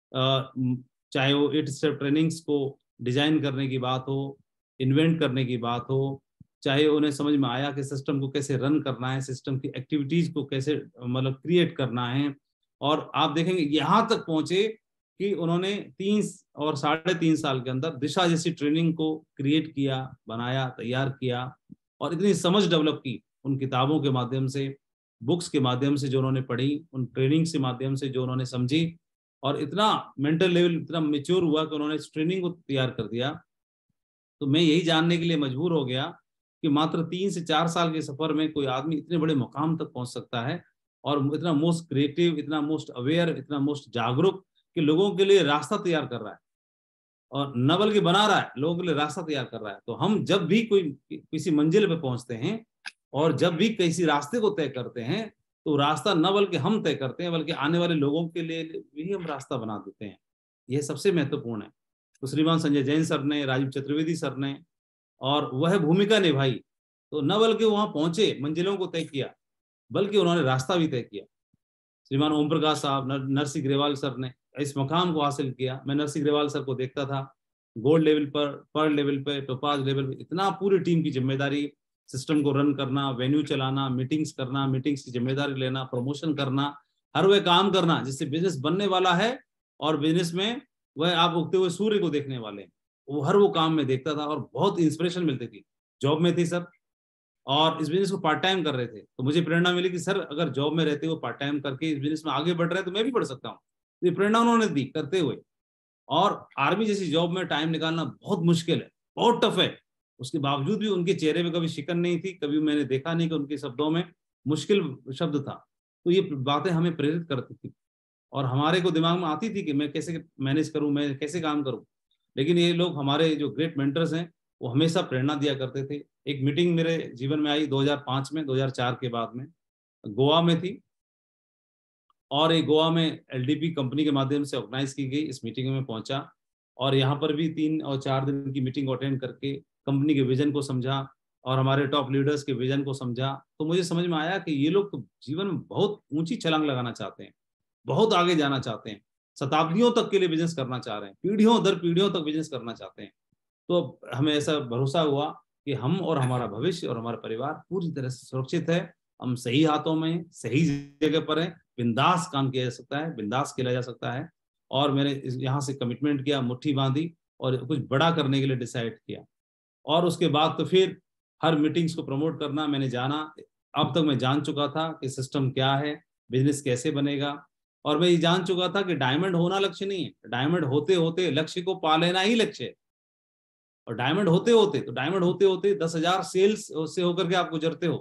Speaker 1: चाहे वो एट स्टेप ट्रेनिंग्स को डिजाइन करने की बात हो, इन्वेंट करने की बात हो, चाहे उन्हें समझ में आया कि सिस्टम को कैसे रन करना है, सिस्टम की एक्टिविटीज को कैसे मतलब क्रिएट करना है। और आप देखेंगे यहाँ तक पहुंचे कि उन्होंने तीन और साढ़े तीन साल के अंदर दिशा जैसी ट्रेनिंग को क्रिएट किया, बनाया, तैयार किया, और इतनी समझ डेवलप की उन किताबों के माध्यम से, बुक्स के माध्यम से जो उन्होंने पढ़ी, उन ट्रेनिंग के माध्यम से जो उन्होंने समझी, और इतना मेंटल लेवल इतना मेच्योर हुआ कि उन्होंने इस ट्रेनिंग को तैयार कर दिया। तो मैं यही जानने के लिए मजबूर हो गया कि मात्र तीन से चार साल के सफर में कोई आदमी इतने बड़े मुकाम तक पहुंच सकता है, और इतना मोस्ट क्रिएटिव, इतना मोस्ट अवेयर, इतना मोस्ट जागरूक कि लोगों के लिए रास्ता तैयार कर रहा है, और न बल्कि बना रहा है, लोगों के लिए रास्ता तैयार कर रहा है। तो हम जब भी कोई किसी मंजिल पे पहुंचते हैं और जब भी किसी रास्ते को तय करते हैं, तो रास्ता न बल्कि हम तय करते हैं, बल्कि आने वाले लोगों के लिए भी हम रास्ता बना देते हैं। यह सबसे महत्वपूर्ण है। तो श्रीमान संजय जैन सर ने, राजीव चतुर्वेदी सर ने, और वह भूमिका निभाई। तो न बल्कि वहां पहुंचे, मंजिलों को तय किया, बल्कि उन्होंने रास्ता भी तय किया। श्रीमान ओम प्रकाश साहब, नर, नरसिंह ग्रेवाल सर ने इस मकाम को हासिल किया। मैं नरसिंह ग्रेवाल सर को देखता था गोल्ड लेवल पर, पर्ल लेवल पे, टोपाज लेवल पे, इतना पूरी टीम की जिम्मेदारी, सिस्टम को रन करना, वेन्यू चलाना, मीटिंग्स करना, मीटिंग्स की जिम्मेदारी लेना, प्रमोशन करना, हर वह काम करना जिससे बिजनेस बनने वाला है, और बिजनेस में वह आप उगते हुए सूर्य को देखने वाले हैं, वो हर वो काम में देखता था और बहुत इंस्पिरेशन मिलती थी। जॉब में थी सर, और इस बिजनेस को पार्ट टाइम कर रहे थे, तो मुझे प्रेरणा मिली कि सर अगर जॉब में रहते हुए पार्ट टाइम करके इस बिजनेस में आगे बढ़ रहे हैं तो मैं भी बढ़ सकता हूँ। तो ये प्रेरणा उन्होंने दी करते हुए। और आर्मी जैसी जॉब में टाइम निकालना बहुत मुश्किल है, बहुत टफ है, उसके बावजूद भी उनके चेहरे पे कभी शिकन नहीं थी, कभी मैंने देखा नहीं कि उनके शब्दों में मुश्किल शब्द था। तो ये बातें हमें प्रेरित करती थी, और हमारे को दिमाग में आती थी कि मैं कैसे मैनेज करूं, मैं कैसे काम करूं। लेकिन ये लोग, हमारे जो ग्रेट मेंटर्स हैं, वो हमेशा प्रेरणा दिया करते थे। एक मीटिंग मेरे जीवन में आई दो हज़ार पाँच में, दो हज़ार चार के बाद में, गोवा में थी, और ये गोवा में एलडीपी कंपनी के माध्यम से ऑर्गेनाइज की गई। इस मीटिंग में पहुंचा, और यहाँ पर भी तीन और चार दिन की मीटिंग अटेंड करके कंपनी के विजन को समझा, और हमारे टॉप लीडर्स के विजन को समझा। तो मुझे समझ में आया कि ये लोग तो जीवन में बहुत ऊंची छलांग लगाना चाहते हैं, बहुत आगे जाना चाहते हैं, शताब्दियों तक के लिए बिजनेस करना चाह रहे हैं, पीढ़ियों दर पीढ़ियों तक बिजनेस करना चाहते हैं। तो हमें ऐसा भरोसा हुआ कि हम और हमारा भविष्य और हमारा परिवार पूरी तरह से सुरक्षित है, हम सही हाथों में, सही जगह पर हैं, बिंदास काम किया जा सकता है, बिंदास खेला जा सकता है। और मैंने यहाँ से कमिटमेंट किया, मुट्ठी बांधी, और कुछ बड़ा करने के लिए डिसाइड किया। और उसके बाद तो फिर हर मीटिंग्स को प्रमोट करना मैंने जाना। अब तक मैं जान चुका था कि सिस्टम क्या है, बिजनेस कैसे बनेगा, और मैं ये जान चुका था कि डायमंड होना लक्ष्य नहीं है, डायमंड होते होते लक्ष्य को पा लेना ही लक्ष्य है। और डायमंड होते होते तो डायमंड होते होते दस हजार सेल्स से होकर के आप गुजरते हो,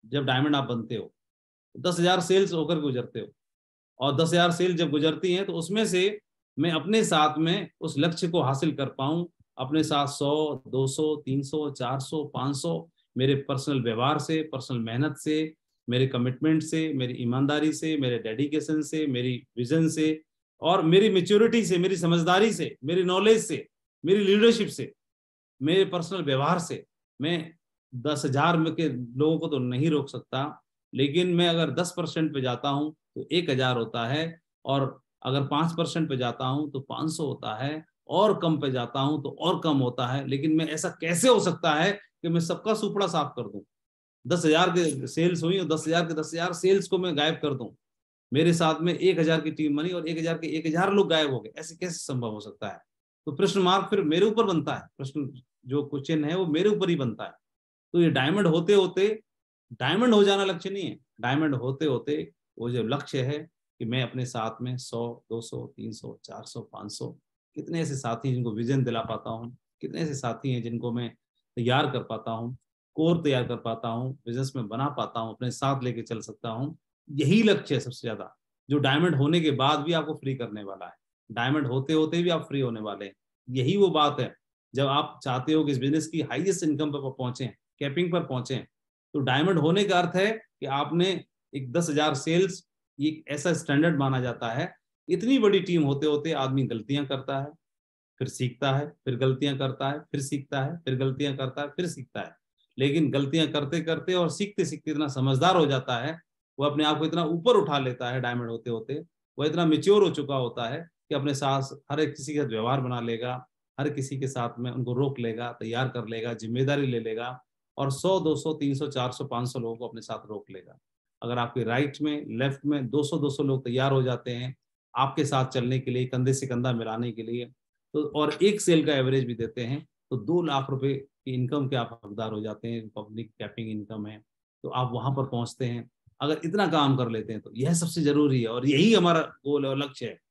Speaker 1: जब डायमंड आप बनते हो, दस हजार सेल्स होकर गुजरते हो, और दस हजार सेल जब गुजरती हैं तो उसमें से मैं अपने साथ में उस लक्ष्य को हासिल कर पाऊं, अपने साथ सौ, दो सौ, तीन सौ, चार सौ, पाँच सौ मेरे पर्सनल व्यवहार से, पर्सनल मेहनत से, मेरे कमिटमेंट से, मेरी ईमानदारी से, मेरे डेडिकेशन से, मेरी विजन से, और मेरी मेच्योरिटी से, मेरी समझदारी से, मेरी नॉलेज से, मेरी लीडरशिप से, मेरे पर्सनल व्यवहार से मैं दस हजार में के लोगों को तो नहीं रोक सकता, लेकिन मैं अगर दस परसेंट पे जाता हूं तो एक हजार होता है, और अगर पांच परसेंट पे जाता हूं तो पांच सौ होता है, और कम पे जाता हूं तो और कम होता है। लेकिन मैं ऐसा कैसे हो सकता है कि मैं सबका सुपड़ा साफ कर दूं? दस हजार के सेल्स हुई और दस हजार के दस हजार सेल्स को मैं गायब कर दूं, मेरे साथ में एक हजार की टीम बनी और एक हजार के एक हजार लोग गायब हो गए, ऐसे कैसे संभव हो सकता है? तो प्रश्न मार्क फिर मेरे ऊपर बनता है, प्रश्न जो क्वेश्चन है वो मेरे ऊपर ही बनता है। तो ये डायमंड होते होते, डायमंड हो जाना लक्ष्य नहीं है, डायमंड होते होते वो जो लक्ष्य है कि मैं अपने साथ में सौ, दो सौ, तीन सौ, चार सौ, पाँच सौ कितने ऐसे साथी जिनको विजन दिला पाता हूँ, कितने ऐसे साथी हैं जिनको मैं तैयार कर पाता हूँ, कोर तैयार कर पाता हूँ, बिजनेस में बना पाता हूँ, अपने साथ लेके चल सकता हूँ। यही लक्ष्य है सबसे ज्यादा, जो डायमंड होने के बाद भी आपको फ्री करने वाला है, डायमंड होते होते भी आप फ्री होने वाले हैं। यही वो बात है, जब आप चाहते हो कि इस बिजनेस की हाईएस्ट इनकम पर पहुंचे, कैपिंग पर पहुंचे, तो डायमंड होने का अर्थ है कि आपने एक दस हजार सेल्स, ये ऐसा स्टैंडर्ड माना जाता है। इतनी बड़ी टीम होते होते आदमी गलतियां करता है, फिर सीखता है, फिर गलतियां करता है, फिर सीखता है, फिर गलतियां करता है, फिर सीखता है। लेकिन गलतियां करते करते और सीखते सीखते इतना समझदार हो जाता है, वो अपने आप को इतना ऊपर उठा लेता है डायमंड होते होते, वो इतना मेच्योर हो चुका होता है कि अपने साथ हर एक किसी का व्यवहार बना लेगा, हर किसी के साथ में उनको रोक लेगा, तैयार कर लेगा, जिम्मेदारी ले लेगा, और सौ, दो सौ, तीन सौ, चार सौ, पाँच सौ लोगों को अपने साथ रोक लेगा। अगर आपके राइट में, लेफ्ट में दो सौ दो सौ लोग तैयार हो जाते हैं आपके साथ चलने के लिए, कंधे से कंधा मिलाने के लिए, तो और एक सेल का एवरेज भी देते हैं, तो दो लाख रुपए की इनकम के आप हकदार हो जाते हैं, पब्लिक कैपिंग इनकम है, तो आप वहां पर पहुंचते हैं। अगर इतना काम कर लेते हैं तो यह सबसे जरूरी है, और यही हमारा गोल और लक्ष्य है।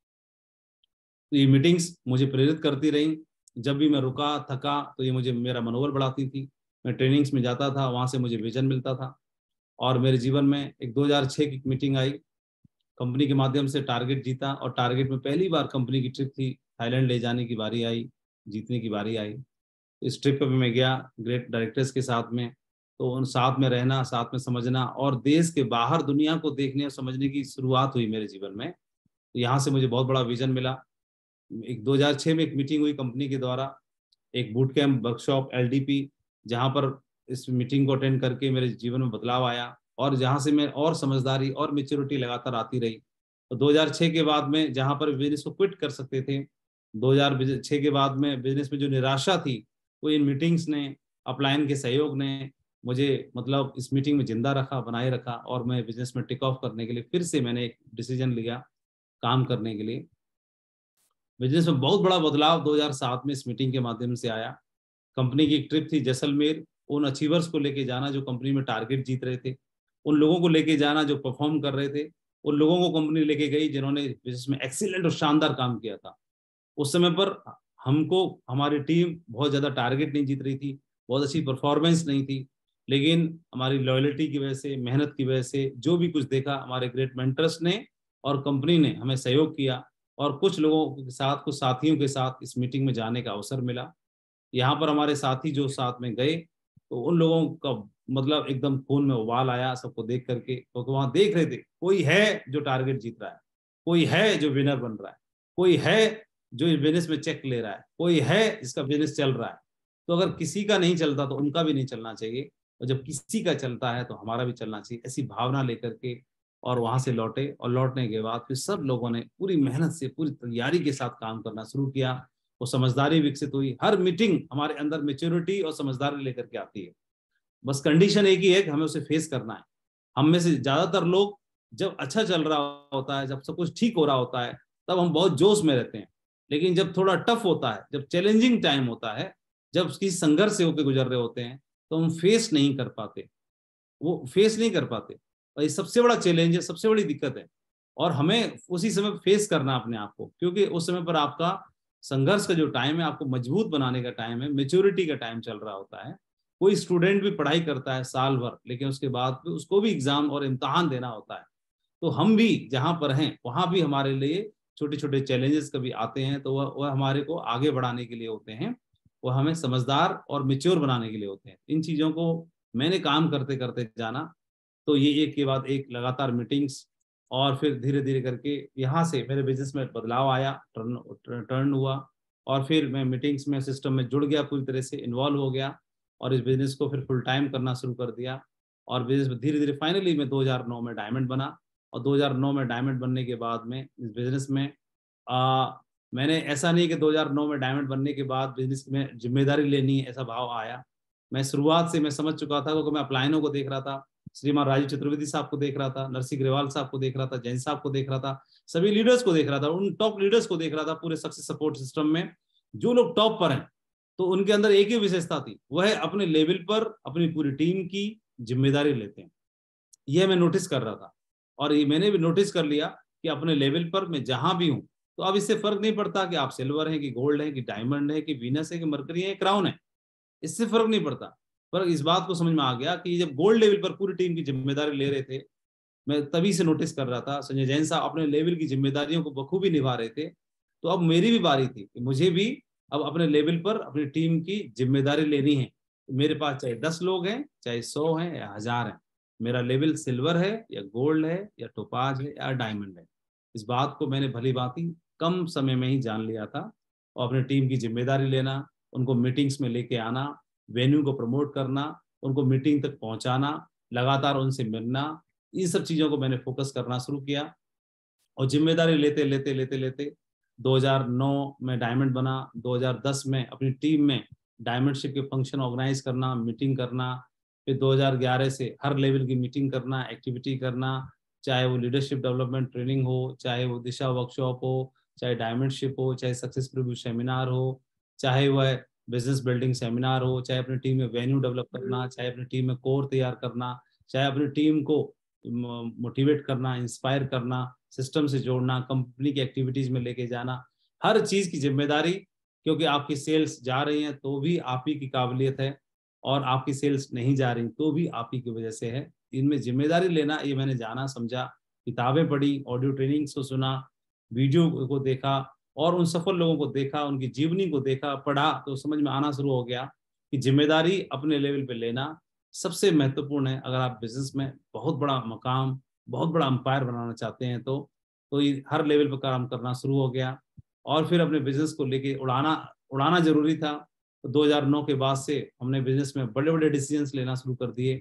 Speaker 1: तो ये मीटिंग्स मुझे प्रेरित करती रही, जब भी मैं रुका थका तो ये मुझे मेरा मनोबल बढ़ाती थी। मैं ट्रेनिंग्स में जाता था, वहां से मुझे विजन मिलता था, और मेरे जीवन में एक दो हज़ार छह की मीटिंग आई, कंपनी के माध्यम से टारगेट जीता, और टारगेट में पहली बार कंपनी की ट्रिप थी, थाईलैंड ले जाने की बारी आई, जीतने की बारी आई। इस ट्रिप पे मैं गया ग्रेट डायरेक्टर्स के साथ में, तो उन साथ में रहना, साथ में समझना, और देश के बाहर दुनिया को देखने और समझने की शुरुआत हुई मेरे जीवन में। तो यहाँ से मुझे बहुत बड़ा विजन मिला। एक दो हज़ार छह में एक मीटिंग हुई कंपनी के द्वारा, एक boot camp workshop L D P, जहाँ पर इस मीटिंग को अटेंड करके मेरे जीवन में बदलाव आया, और जहाँ से मैं और समझदारी और मेच्योरिटी लगातार आती रही। तो दो हज़ार छह के बाद में जहाँ पर बिजनेस को क्विट कर सकते थे, दो हज़ार छह के बाद में बिजनेस में जो निराशा थी, वो इन मीटिंग्स ने, अपलाइन के सहयोग ने मुझे मतलब इस मीटिंग में जिंदा रखा, बनाए रखा, और मैं बिजनेस में टेक ऑफ करने के लिए फिर से मैंने एक डिसीजन लिया काम करने के लिए। बिजनेस में बहुत बड़ा बदलाव दो हज़ार सात में इस मीटिंग के माध्यम से आया। कंपनी की एक ट्रिप थी जैसलमेर, उन अचीवर्स को लेके जाना जो कंपनी में टारगेट जीत रहे थे, उन लोगों को लेके जाना जो परफॉर्म कर रहे थे, उन लोगों को कंपनी लेके गई जिन्होंने बिजनेस में एक्सीलेंट और शानदार काम किया था। उस समय पर हमको, हमारी टीम बहुत ज्यादा टारगेट नहीं जीत रही थी, बहुत अच्छी परफॉर्मेंस नहीं थी, लेकिन हमारी लॉयल्टी की वजह से, मेहनत की वजह से, जो भी कुछ देखा, हमारे ग्रेट मेंटर्स ने और कंपनी ने हमें सहयोग किया, और कुछ लोगों के साथ, कुछ साथियों के साथ इस मीटिंग में जाने का अवसर मिला। यहाँ पर हमारे साथी जो साथ में गए, तो उन लोगों का मतलब एकदम खून में उबाल आया सबको देख करके, क्योंकि तो वहां देख रहे थे कोई है जो टारगेट जीत रहा है, कोई है जो विनर बन रहा है, कोई है जो बिजनेस में चेक ले रहा है, कोई है जिसका बिजनेस चल रहा है। तो अगर किसी का नहीं चलता तो उनका भी नहीं चलना चाहिए, और जब किसी का चलता है तो हमारा भी चलना चाहिए, ऐसी भावना लेकर के। और वहां से लौटे, और लौटने के बाद फिर सब लोगों ने पूरी मेहनत से, पूरी तैयारी के साथ काम करना शुरू किया। वो समझदारी विकसित हुई, हर मीटिंग हमारे अंदर मेच्योरिटी और समझदारी लेकर के आती है। बस कंडीशन एक ही है कि हमें उसे फेस करना है। हम में से ज्यादातर लोग जब अच्छा चल रहा होता है, जब सब कुछ ठीक हो रहा होता है, तब हम बहुत जोश में रहते हैं। लेकिन जब थोड़ा टफ होता है, जब चैलेंजिंग टाइम होता है, जब किसी संघर्ष से होकर गुजर रहे होते हैं, तो हम फेस नहीं कर पाते, वो फेस नहीं कर पाते। और ये सबसे बड़ा चैलेंज है, सबसे बड़ी दिक्कत है। और हमें उसी समय फेस करना अपने आप को, क्योंकि उस समय पर आपका संघर्ष का जो टाइम है, आपको मजबूत बनाने का टाइम है, मेच्योरिटी का टाइम चल रहा होता है। कोई स्टूडेंट भी पढ़ाई करता है साल भर, लेकिन उसके बाद भी उसको भी एग्जाम और इम्तहान देना होता है। तो हम भी जहाँ पर हैं वहाँ भी हमारे लिए छोटे छोटे चैलेंजेस कभी आते हैं, तो वह वह हमारे को आगे बढ़ाने के लिए होते हैं, वो हमें समझदार और मेच्योर बनाने के लिए होते हैं। इन चीज़ों को मैंने काम करते करते जाना। तो ये एक के बाद एक लगातार मीटिंग्स, और फिर धीरे धीरे करके यहाँ से मेरे बिजनेस में बदलाव आया, टर्न टर्न हुआ, और फिर मैं मीटिंग्स में सिस्टम में जुड़ गया, पूरी तरह से इन्वॉल्व हो गया, और इस बिजनेस को फिर फुल टाइम करना शुरू कर दिया। और बिजनेस धीरे धीरे फाइनली मैं दो हज़ार नौ में डायमंड बना, और दो हज़ार नौ में डायमंड बनने के बाद में इस बिजनेस में आ, मैंने ऐसा नहीं कि दो हज़ार नौ में डायमंड बनने के बाद बिजनेस में जिम्मेदारी लेनी है ऐसा भाव आया। मैं शुरुआत से मैं समझ चुका था, क्योंकि मैं अपलाइनों को देख रहा था, श्रीमान राजीव चतुर्वेदी साहब को देख रहा था, नरसिंह ग्रेवाल साहब को देख रहा था, जैन साहब को देख रहा था, सभी लीडर्स को देख रहा था, उन टॉप लीडर्स को देख रहा था पूरे सक्सेस सपोर्ट सिस्टम में। जो लोग टॉप पर हैं तो उनके अंदर एक ही विशेषता थी, वह अपने लेवल पर अपनी पूरी टीम की जिम्मेदारी लेते हैं। यह मैं नोटिस कर रहा था, और ये मैंने भी नोटिस कर लिया कि अपने लेवल पर मैं जहां भी हूं, तो अब इससे फर्क नहीं पड़ता कि आप सिल्वर हैं कि गोल्ड है कि डायमंड है कि वीनस है कि मरकरी है, क्राउन है, इससे फर्क नहीं पड़ता। पर इस बात को समझ में आ गया कि जब गोल्ड लेवल पर पूरी टीम की जिम्मेदारी ले रहे थे, मैं तभी से नोटिस कर रहा था संजय जैन साहब अपने लेवल की जिम्मेदारियों को बखूबी निभा रहे थे। तो अब मेरी भी बारी थी कि मुझे भी अब अपने लेवल पर अपनी टीम की जिम्मेदारी लेनी है। मेरे पास चाहे दस लोग हैं, चाहे सौ हैं या हजार हैं, मेरा लेवल सिल्वर है या गोल्ड है या टोपाज है या डायमंड है। इस बात को मैंने भली भांति कम समय में ही जान लिया था, और अपनी टीम की जिम्मेदारी लेना, उनको मीटिंग्स में लेके आना, वेन्यू को प्रमोट करना, उनको मीटिंग तक पहुंचाना, लगातार उनसे मिलना, इन सब चीजों को मैंने फोकस करना शुरू किया। और जिम्मेदारी लेते लेते लेते लेते दो हज़ार नौ में डायमंड बना। दो हज़ार दस में अपनी टीम में डायमंडशिप के फंक्शन ऑर्गेनाइज करना, मीटिंग करना, फिर दो हज़ार ग्यारह से हर लेवल की मीटिंग करना, एक्टिविटी करना, चाहे वो लीडरशिप डेवलपमेंट ट्रेनिंग हो, चाहे वो दिशा वर्कशॉप हो, चाहे डायमंडशिप हो, चाहे सक्सेस प्रीव्यू सेमिनार हो, चाहे वह बिजनेस बिल्डिंग सेमिनार हो, चाहे अपनी टीम में वेन्यू डेवलप करना, चाहे अपनी टीम में कोर तैयार करना, चाहे अपनी टीम को मोटिवेट करना, इंस्पायर करना, सिस्टम से जोड़ना, कंपनी की एक्टिविटीज में लेके जाना, हर चीज की जिम्मेदारी। क्योंकि आपकी सेल्स जा रही हैं तो भी आप ही की काबिलियत है, और आपकी सेल्स नहीं जा रही तो भी आप ही की वजह से है। इनमें जिम्मेदारी लेना ये मैंने जाना समझा, किताबें पढ़ी, ऑडियो ट्रेनिंग्स को सुना, वीडियो को देखा, और उन सफल लोगों को देखा, उनकी जीवनी को देखा, पढ़ा, तो समझ में आना शुरू हो गया कि जिम्मेदारी अपने लेवल पे लेना सबसे महत्वपूर्ण है। अगर आप बिजनेस में बहुत बड़ा मकाम, बहुत बड़ा अंपायर बनाना चाहते हैं तो तो ये हर लेवल पर काम करना शुरू हो गया। और फिर अपने बिजनेस को लेके उड़ाना उड़ाना जरूरी था। तो दो हज़ार नौ के बाद से हमने बिजनेस में बड़े बड़े डिसीजंस लेना शुरू कर दिए,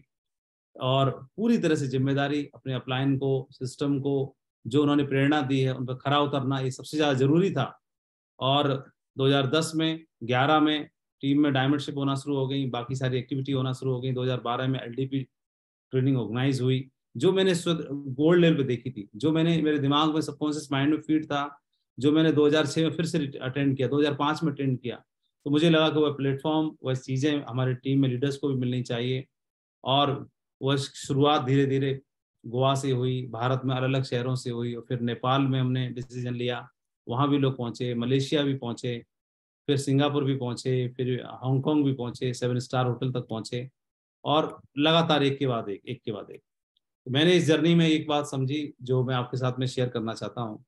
Speaker 1: और पूरी तरह से जिम्मेदारी अपने अपलाइन को, सिस्टम को, जो उन्होंने प्रेरणा दी है उन पर खरा उतरना ये सबसे ज्यादा जरूरी था। और दो हज़ार दस में, ग्यारह में टीम में डायमंडशिप होना शुरू हो गई, बाकी सारी एक्टिविटी होना शुरू हो गई। दो हज़ार बारह में एलडीपी ट्रेनिंग ऑर्गेनाइज हुई, जो मैंने गोल्ड लेवल पे देखी थी, जो मैंने मेरे दिमाग में सबकॉन्शियस माइंड में फीड था, जो मैंने दो हज़ार छह में फिर से अटेंड किया, दो हज़ार पाँच में अटेंड किया। तो मुझे लगा कि वह प्लेटफॉर्म, वह चीज़ें हमारे टीम में लीडर्स को भी मिलनी चाहिए। और वह शुरुआत धीरे धीरे गोवा से हुई, भारत में अलग अलग शहरों से हुई, और फिर नेपाल में हमने डिसीजन लिया, वहाँ भी लोग पहुँचे, मलेशिया भी पहुँचे, फिर सिंगापुर भी पहुँचे, फिर हांगकांग भी पहुँचे, सेवन स्टार होटल तक पहुँचे, और लगातार एक के बाद एक एक के बाद एक। तो मैंने इस जर्नी में एक बात समझी जो मैं आपके साथ में शेयर करना चाहता हूँ।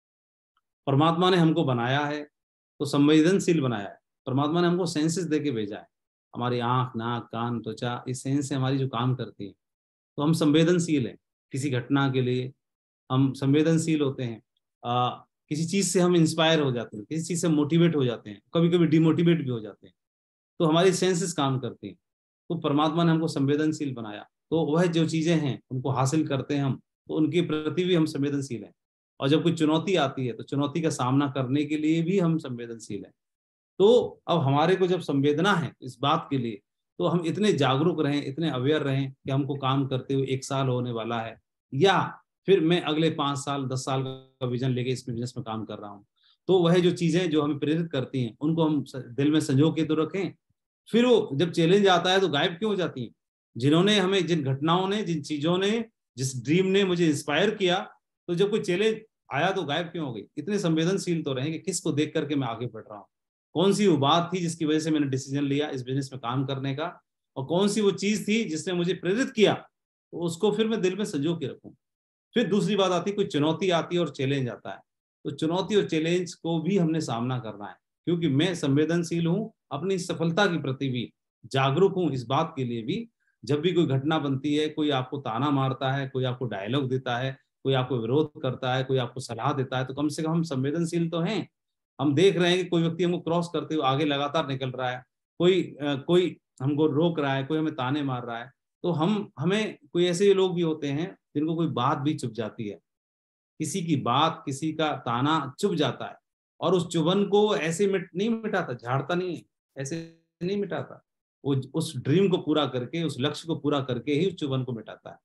Speaker 1: परमात्मा ने हमको बनाया है तो संवेदनशील बनाया है। परमात्मा ने हमको सेंसेस दे के भेजा है, हमारी आंख, नाक, कान, त्वचा, इस सेंस से हमारी जो काम करती है, तो हम संवेदनशील हैं। किसी घटना के लिए हम संवेदनशील होते हैं, आ, किसी चीज से हम इंस्पायर हो जाते हैं, किसी चीज से मोटिवेट हो जाते हैं, कभी कभी डिमोटिवेट भी हो जाते हैं, तो हमारी सेंसेस काम करती हैं। तो परमात्मा ने हमको संवेदनशील बनाया, तो वह जो चीजें हैं उनको हासिल करते हैं हम, तो उनके प्रति भी हम संवेदनशील हैं। और जब कोई चुनौती आती है तो चुनौती का सामना करने के लिए भी हम संवेदनशील हैं। तो अब हमारे को जब संवेदना है इस बात के लिए, तो हम इतने जागरूक रहें, इतने अवेयर रहें कि हमको काम करते हुए एक साल होने वाला है, या फिर मैं अगले पांच साल दस साल का विजन लेके इस बिजनेस में काम कर रहा हूँ। तो वह जो चीजें जो हमें प्रेरित करती हैं उनको हम दिल में संजो के तो रखें, फिर वो जब चैलेंज आता है तो गायब क्यों हो जाती हैं। जिन्होंने हमें, जिन घटनाओं ने, जिन चीजों ने, जिस ड्रीम ने मुझे इंस्पायर किया, तो जब कोई चैलेंज आया तो गायब क्यों हो गई। इतने संवेदनशील तो रहें कि किसको देख करके मैं आगे बढ़ रहा हूँ, कौन सी वो बात थी जिसकी वजह से मैंने डिसीजन लिया इस बिजनेस में काम करने का, और कौन सी वो चीज थी जिसने मुझे प्रेरित किया, तो उसको फिर मैं दिल में संजो के रखूं। फिर दूसरी बात आती है, कोई चुनौती आती है और चैलेंज आता है, तो चुनौती और चैलेंज को भी हमने सामना करना है, क्योंकि मैं संवेदनशील हूं, अपनी सफलता के प्रति भी जागरूक हूं। इस बात के लिए भी जब भी कोई घटना बनती है, कोई आपको ताना मारता है, कोई आपको डायलॉग देता है, कोई आपको विरोध करता है, कोई आपको सलाह देता है, तो कम से कम हम संवेदनशील तो हैं। हम देख रहे हैं कि कोई व्यक्ति हमको क्रॉस करते हुए आगे लगातार निकल रहा है, कोई आ, कोई हमको रोक रहा है, कोई हमें ताने मार रहा है, तो हम हमें कोई ऐसे लोग भी होते हैं जिनको कोई बात भी चुभ जाती है, किसी की बात, किसी का ताना चुभ जाता है, और उस चुभन को ऐसे मिट नहीं मिटाता, झाड़ता नहीं है, ऐसे नहीं मिटाता, वो उस ड्रीम को पूरा करके, उस लक्ष्य को पूरा करके ही उस चुभन को मिटाता है।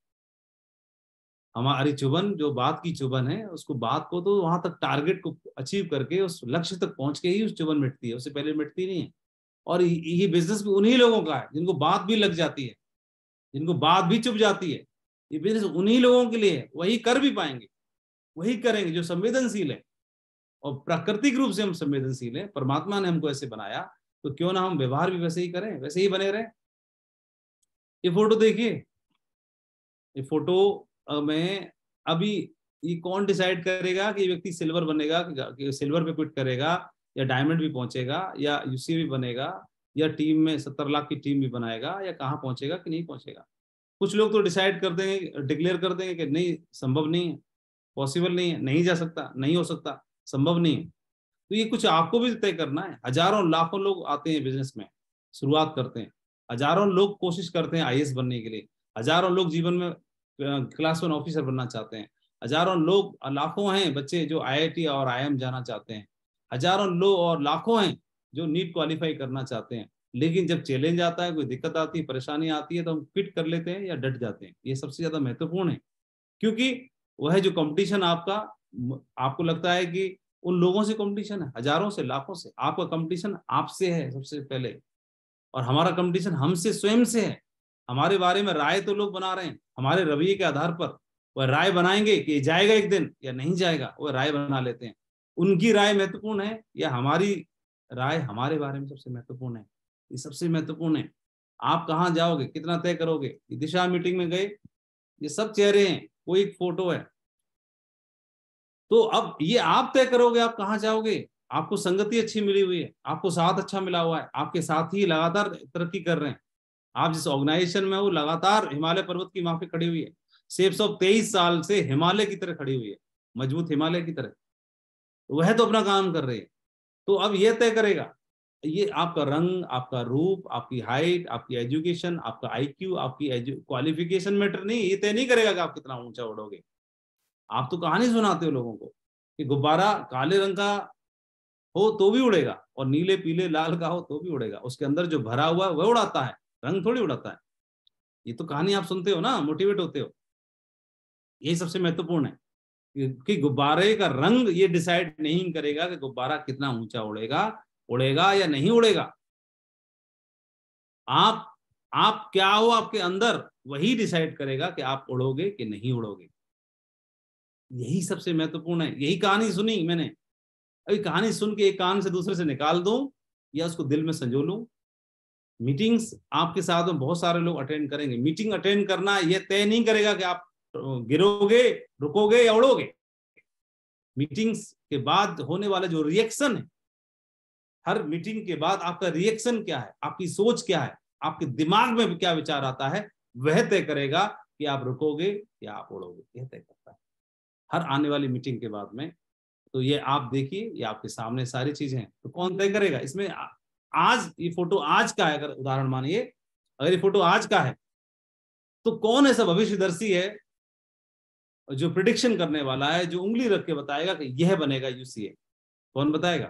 Speaker 1: हमारी चुभन, जो बात की चुभन है, उसको बात को तो वहां तक टारगेट को अचीव करके उस लक्ष्य तक पहुंच के ही उस चुभन मिटती है, उससे पहले मिटती नहीं है। और ये बिजनेस भी उन्हीं लोगों का है जिनको बात भी लग जाती है, जिनको बात भी चुभ जाती है। ये बिजनेस उन्हीं लोगों के लिए है, वही कर भी पाएंगे, वही करेंगे जो संवेदनशील है। और प्राकृतिक रूप से हम संवेदनशील हैं, परमात्मा ने हमको ऐसे बनाया, तो क्यों ना हम व्यवहार भी वैसे ही करें, वैसे ही बने रहें। ये फोटो देखिए, ये फोटो में अभी ये कौन डिसाइड करेगा कि व्यक्ति सिल्वर बनेगा, कि सिल्वर पे क्विट करेगा, या डायमंड भी पहुंचेगा, या यूसी भी बनेगा, या टीम में सत्तर लाख की टीम भी बनाएगा, या कहाँ पहुंचेगा कि नहीं पहुंचेगा। कुछ लोग तो डिसाइड कर देंगे, डिक्लेयर कर देंगे कि नहीं, संभव नहीं है, पॉसिबल नहीं है, नहीं जा सकता, नहीं हो सकता, संभव नहीं है। तो ये कुछ आपको भी तय करना है। हजारों लाखों लोग आते हैं बिजनेस में, शुरुआत करते हैं, हजारों लोग कोशिश करते हैं आईएएस बनने के लिए, हजारों लोग जीवन में क्लास वन ऑफिसर बनना चाहते हैं, हजारों लोग, लाखों हैं बच्चे जो आईआईटी और आईआईएम जाना चाहते हैं, हजारों लोग और लाखों हैं जो नीट क्वालिफाई करना चाहते हैं। लेकिन जब चैलेंज आता है, कोई दिक्कत आती है, परेशानी आती है, तो हम क्विट कर लेते हैं या डट जाते हैं। ये सबसे ज्यादा महत्वपूर्ण है, क्योंकि वह जो कंपटीशन आपका, आपको लगता है कि उन लोगों से कंपटीशन है, हजारों से, लाखों से। आपका कंपटीशन आपसे है सबसे पहले, और हमारा कंपटीशन हमसे स्वयं से है। हमारे बारे में राय तो लोग बना रहे हैं, हमारे रवैये के आधार पर वह राय बनाएंगे कि जाएगा एक दिन या नहीं जाएगा, वह राय बना लेते हैं। उनकी राय महत्वपूर्ण है या हमारी राय हमारे बारे में सबसे महत्वपूर्ण है? ये सबसे महत्वपूर्ण है। आप कहाँ जाओगे, कितना तय करोगे। दिशा मीटिंग में गए, ये सब चेहरे हैं, कोई एक फोटो है, तो अब ये आप तय करोगे आप कहाँ जाओगे। आपको संगति अच्छी मिली हुई है, आपको साथ अच्छा मिला हुआ है, आपके साथ ही लगातार तरक्की कर रहे हैं। आप जिस ऑर्गेनाइजेशन में हो, लगातार हिमालय पर्वत की वहां पे खड़ी हुई है, सेब सौ तेईस साल से हिमालय की तरह खड़ी हुई है, मजबूत हिमालय की तरह, वह तो अपना काम कर रही है। तो अब यह तय करेगा, ये आपका रंग, आपका रूप, आपकी हाइट, आपकी एजुकेशन, आपका आईक्यू, आपकी क्वालिफिकेशन मैटर नहीं, ये तय नहीं करेगा कि आप कितना ऊंचा उड़ोगे। आप तो कहानी सुनाते हो लोगों को कि गुब्बारा काले रंग का हो तो भी उड़ेगा, और नीले पीले लाल का हो तो भी उड़ेगा, उसके अंदर जो भरा हुआ है वह उड़ाता है, रंग थोड़ी उड़ाता है। ये तो कहानी आप सुनते हो ना, मोटिवेट होते हो। यही सबसे महत्वपूर्ण है कि गुब्बारे का रंग ये डिसाइड नहीं करेगा कि गुब्बारा कितना ऊंचा उड़ेगा, उड़ेगा या नहीं उड़ेगा। आप आप क्या हो आपके अंदर, वही डिसाइड करेगा कि आप उड़ोगे कि नहीं उड़ोगे। यही सबसे महत्वपूर्ण है। यही कहानी सुनी मैंने, अभी कहानी सुन के एक कान से दूसरे से निकाल दूं या उसको दिल में संजो लूं। मीटिंग्स आपके साथ में बहुत सारे लोग अटेंड करेंगे। मीटिंग अटेंड करना यह तय नहीं करेगा कि आप गिरोगे, रुकोगे या उड़ोगे। मीटिंग्स के बाद होने वाला जो रिएक्शन है, हर मीटिंग के बाद आपका रिएक्शन क्या है, आपकी सोच क्या है, आपके दिमाग में क्या विचार आता है, वह तय करेगा कि आप रुकोगे या आप उड़ोगे। यह तय करता है हर आने वाली मीटिंग के बाद में। तो ये आप देखिए, ये आपके सामने सारी चीजें हैं। तो कौन तय करेगा इसमें? आज ये फोटो आज का है, अगर उदाहरण मानिए, अगर ये फोटो आज का है, तो कौन ऐसा भविष्यदर्शी है जो प्रिडिक्शन करने वाला है, जो उंगली रख के बताएगा कि यह बनेगा यूसीए? कौन बताएगा?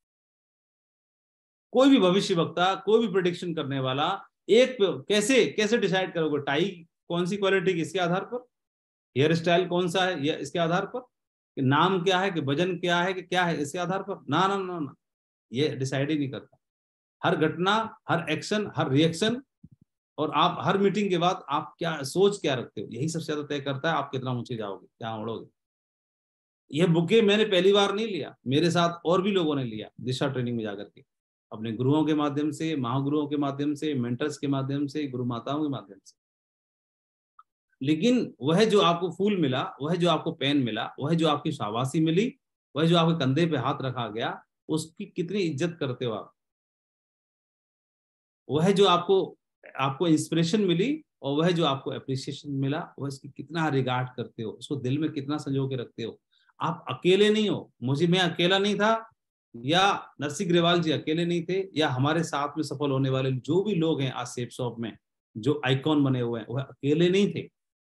Speaker 1: कोई भी भविष्य वक्ता, कोई भी प्रिडिक्शन करने वाला। एक कैसे कैसे डिसाइड करोगे? टाई कौन सी क्वालिटी की, इसके आधार पर? हेयर स्टाइल कौन सा है, ये इसके आधार पर? कि नाम क्या है, कि वजन क्या है, कि क्या है, इसके आधार पर? ना ना ना ना, ये डिसाइड ही नहीं करता। हर घटना, हर एक्शन, हर रिएक्शन, और आप हर मीटिंग के बाद आप क्या सोच क्या रखते हो, यही सबसे ज्यादा तय करता है आप कितना ऊंचे जाओगे, क्या उड़ोगे। यह बुके मैंने पहली बार नहीं लिया, मेरे साथ और भी लोगों ने लिया दिशा ट्रेनिंग में जाकर के, अपने गुरुओं के माध्यम से, महागुरुओं के माध्यम से, मेंटर्स के माध्यम से, गुरु माताओं के माध्यम से। लेकिन वह जो आपको फूल मिला, वह जो आपको पेन मिला, वह जो आपकी शाबाशी मिली, वह जो आपके कंधे पे हाथ रखा गया, उसकी कितनी इज्जत करते हो आप? वह जो आपको आपको इंस्पिरेशन मिली और वह जो आपको अप्रिसिएशन मिला, वह इसकी कितना रिगार्ड करते हो, उसको दिल में कितना संजो के रखते हो। आप अकेले नहीं हो, मुझे मैं अकेला नहीं था, या नरसिंह ग्रेवाल जी अकेले नहीं थे, या हमारे साथ में सफल होने वाले जो भी लोग हैं आज शेप शॉप में जो आइकॉन बने हुए हैं, वह अकेले नहीं थे,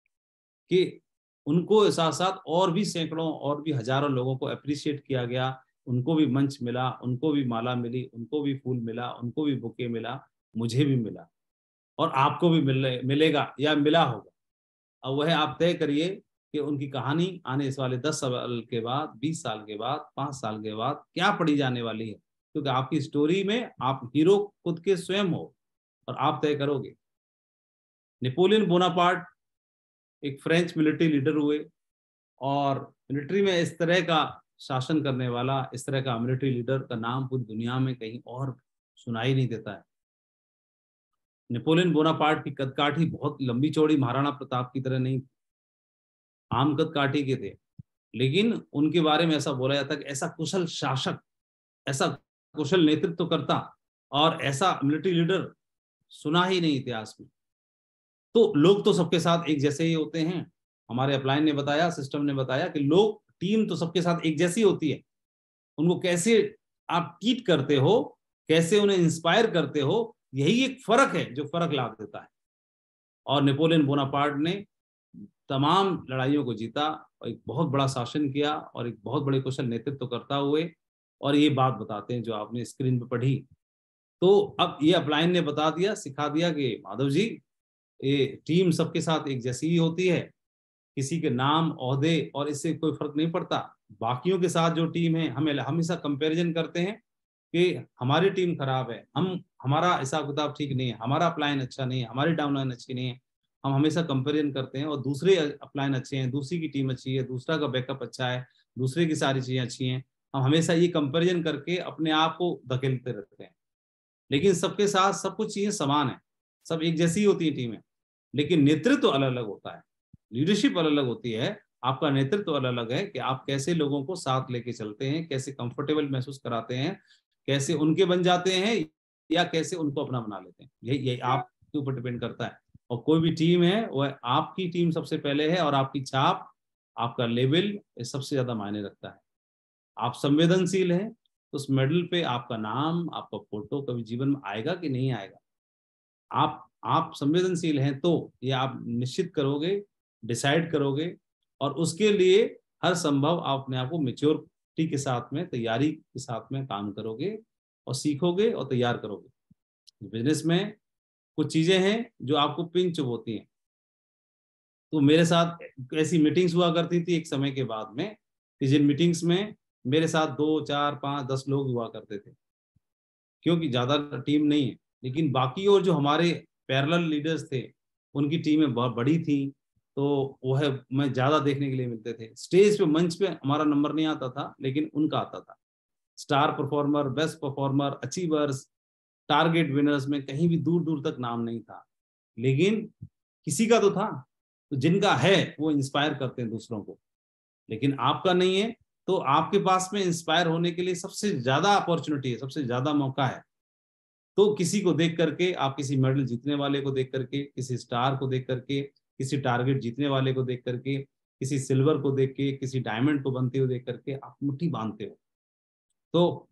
Speaker 1: कि उनको साथ साथ और भी सैकड़ों और भी हजारों लोगों को अप्रिशिएट किया गया, उनको भी मंच मिला, उनको भी माला मिली, उनको भी फूल मिला, उनको भी बुके मिला, मुझे भी मिला, और आपको भी मिले मिलेगा या मिला होगा। अब वह आप तय करिए कि उनकी कहानी आने इस वाले दस साल के बाद, बीस साल के बाद, पांच साल के बाद क्या पढ़ी जाने वाली है, क्योंकि आपकी स्टोरी में आप हीरो खुद के स्वयं हो और आप तय करोगे। नेपोलियन बोनापार्ट एक फ्रेंच मिलिट्री लीडर हुए, और मिलिट्री में इस तरह का शासन करने वाला, इस तरह का मिलिट्री लीडर का नाम पूरी दुनिया में कहीं और सुनाई नहीं देता है। नेपोलियन बोनापार्ट की कदकाठी बहुत लंबी चौड़ी महाराणा प्रताप की तरह नहीं, आम कदकाठी के थे, लेकिन उनके बारे में ऐसा बोला जाता है कि ऐसा कुशल शासक, ऐसा कुशल नेतृत्व करता और ऐसा मिलिट्री लीडर सुना ही नहीं इतिहास में। तो लोग तो सबके साथ एक जैसे ही होते हैं। हमारे अपलाइन ने बताया, सिस्टम ने बताया कि लोग, टीम तो सबके साथ एक जैसी होती है, उनको कैसे आप ट्रीट करते हो, कैसे उन्हें इंस्पायर करते हो, यही एक फर्क है जो फर्क ला देता है। और नेपोलियन बोनापार्ट ने तमाम लड़ाइयों को जीता और एक बहुत बड़ा शासन किया और एक बहुत बड़े कुशल नेतृत्व करता हुए, और ये बात बताते हैं जो आपने स्क्रीन पर पढ़ी। तो अब ये अपलाइन ने बता दिया, सिखा दिया कि माधव जी, ये टीम सबके साथ एक जैसी ही होती है, किसी के नाम, ओहदे और इससे कोई फर्क नहीं पड़ता। बाकियों के साथ जो टीम है, हमें हमेशा कंपैरिजन करते हैं कि हमारी टीम खराब है, हम हमारा हिसाब किताब ठीक नहीं है, हमारा अपलाइन अच्छा नहीं है, हमारी डाउनलाइन अच्छी नहीं है। हम हमेशा कंपेरिजन करते हैं, और दूसरे अपलाइन अच्छे हैं, दूसरी की टीम अच्छी है, दूसरा का बैकअप अच्छा है, दूसरे की सारी चीजें अच्छी हैं। हम हमेशा ये कंपेरिजन करके अपने आप को धकेलते रहते हैं। लेकिन सबके साथ सब कुछ चीजें समान है, सब एक जैसी होती है टीमें, लेकिन नेतृत्व तो अलग अलग होता है, लीडरशिप अलग अलग होती है। आपका नेतृत्व तो अलग अलग है कि आप कैसे लोगों को साथ लेके चलते हैं, कैसे कंफर्टेबल महसूस कराते हैं, कैसे उनके बन जाते हैं या कैसे उनको अपना बना लेते हैं। यही यही आपके ऊपर डिपेंड करता है। और कोई भी टीम है, वह आपकी टीम सबसे पहले है, और आपकी छाप, आपका लेवल सबसे ज्यादा मायने रखता है। आप संवेदनशील हैं तो उस मेडल पे आपका नाम, आपका फोटो कभी जीवन में आएगा कि नहीं आएगा। आप आप संवेदनशील हैं तो ये आप निश्चित करोगे, डिसाइड करोगे, और उसके लिए हर संभव आप अपने आप को मेच्योरिटी के साथ में, तैयारी के साथ में काम करोगे और सीखोगे और तैयार करोगे। बिजनेस में कुछ चीजें हैं जो आपको पिंच होती हैं। तो मेरे साथ ऐसी मीटिंग्स हुआ करती थी एक समय के बाद में, कि जिन मीटिंग्स में मेरे साथ दो चार पांच दस लोग हुआ करते थे, क्योंकि ज्यादा टीम नहीं है। लेकिन बाकी और जो हमारे पैरेलल लीडर्स थे, उनकी टीमें बहुत बड़ी थी, तो वह मैं ज्यादा देखने के लिए मिलते थे। स्टेज पे, मंच पे हमारा नंबर नहीं आता था, लेकिन उनका आता था। Star performer, best performer, achievers, target winners में कहीं भी दूर दूर तक नाम नहीं था, लेकिन किसी का तो था। तो जिनका है वो इंस्पायर करते हैं दूसरों को, लेकिन आपका नहीं है, तो आपके पास में इंस्पायर होने के लिए सबसे ज्यादा अपॉर्चुनिटी है, सबसे ज्यादा मौका है। तो किसी को देख करके, आप किसी मेडल जीतने वाले को देख करके, किसी स्टार को देख करके, किसी टारगेट जीतने वाले को देख करके, किसी सिल्वर को देख के, किसी डायमंड को बनते हुए देख करके आप मुट्ठी बांधते हो। तो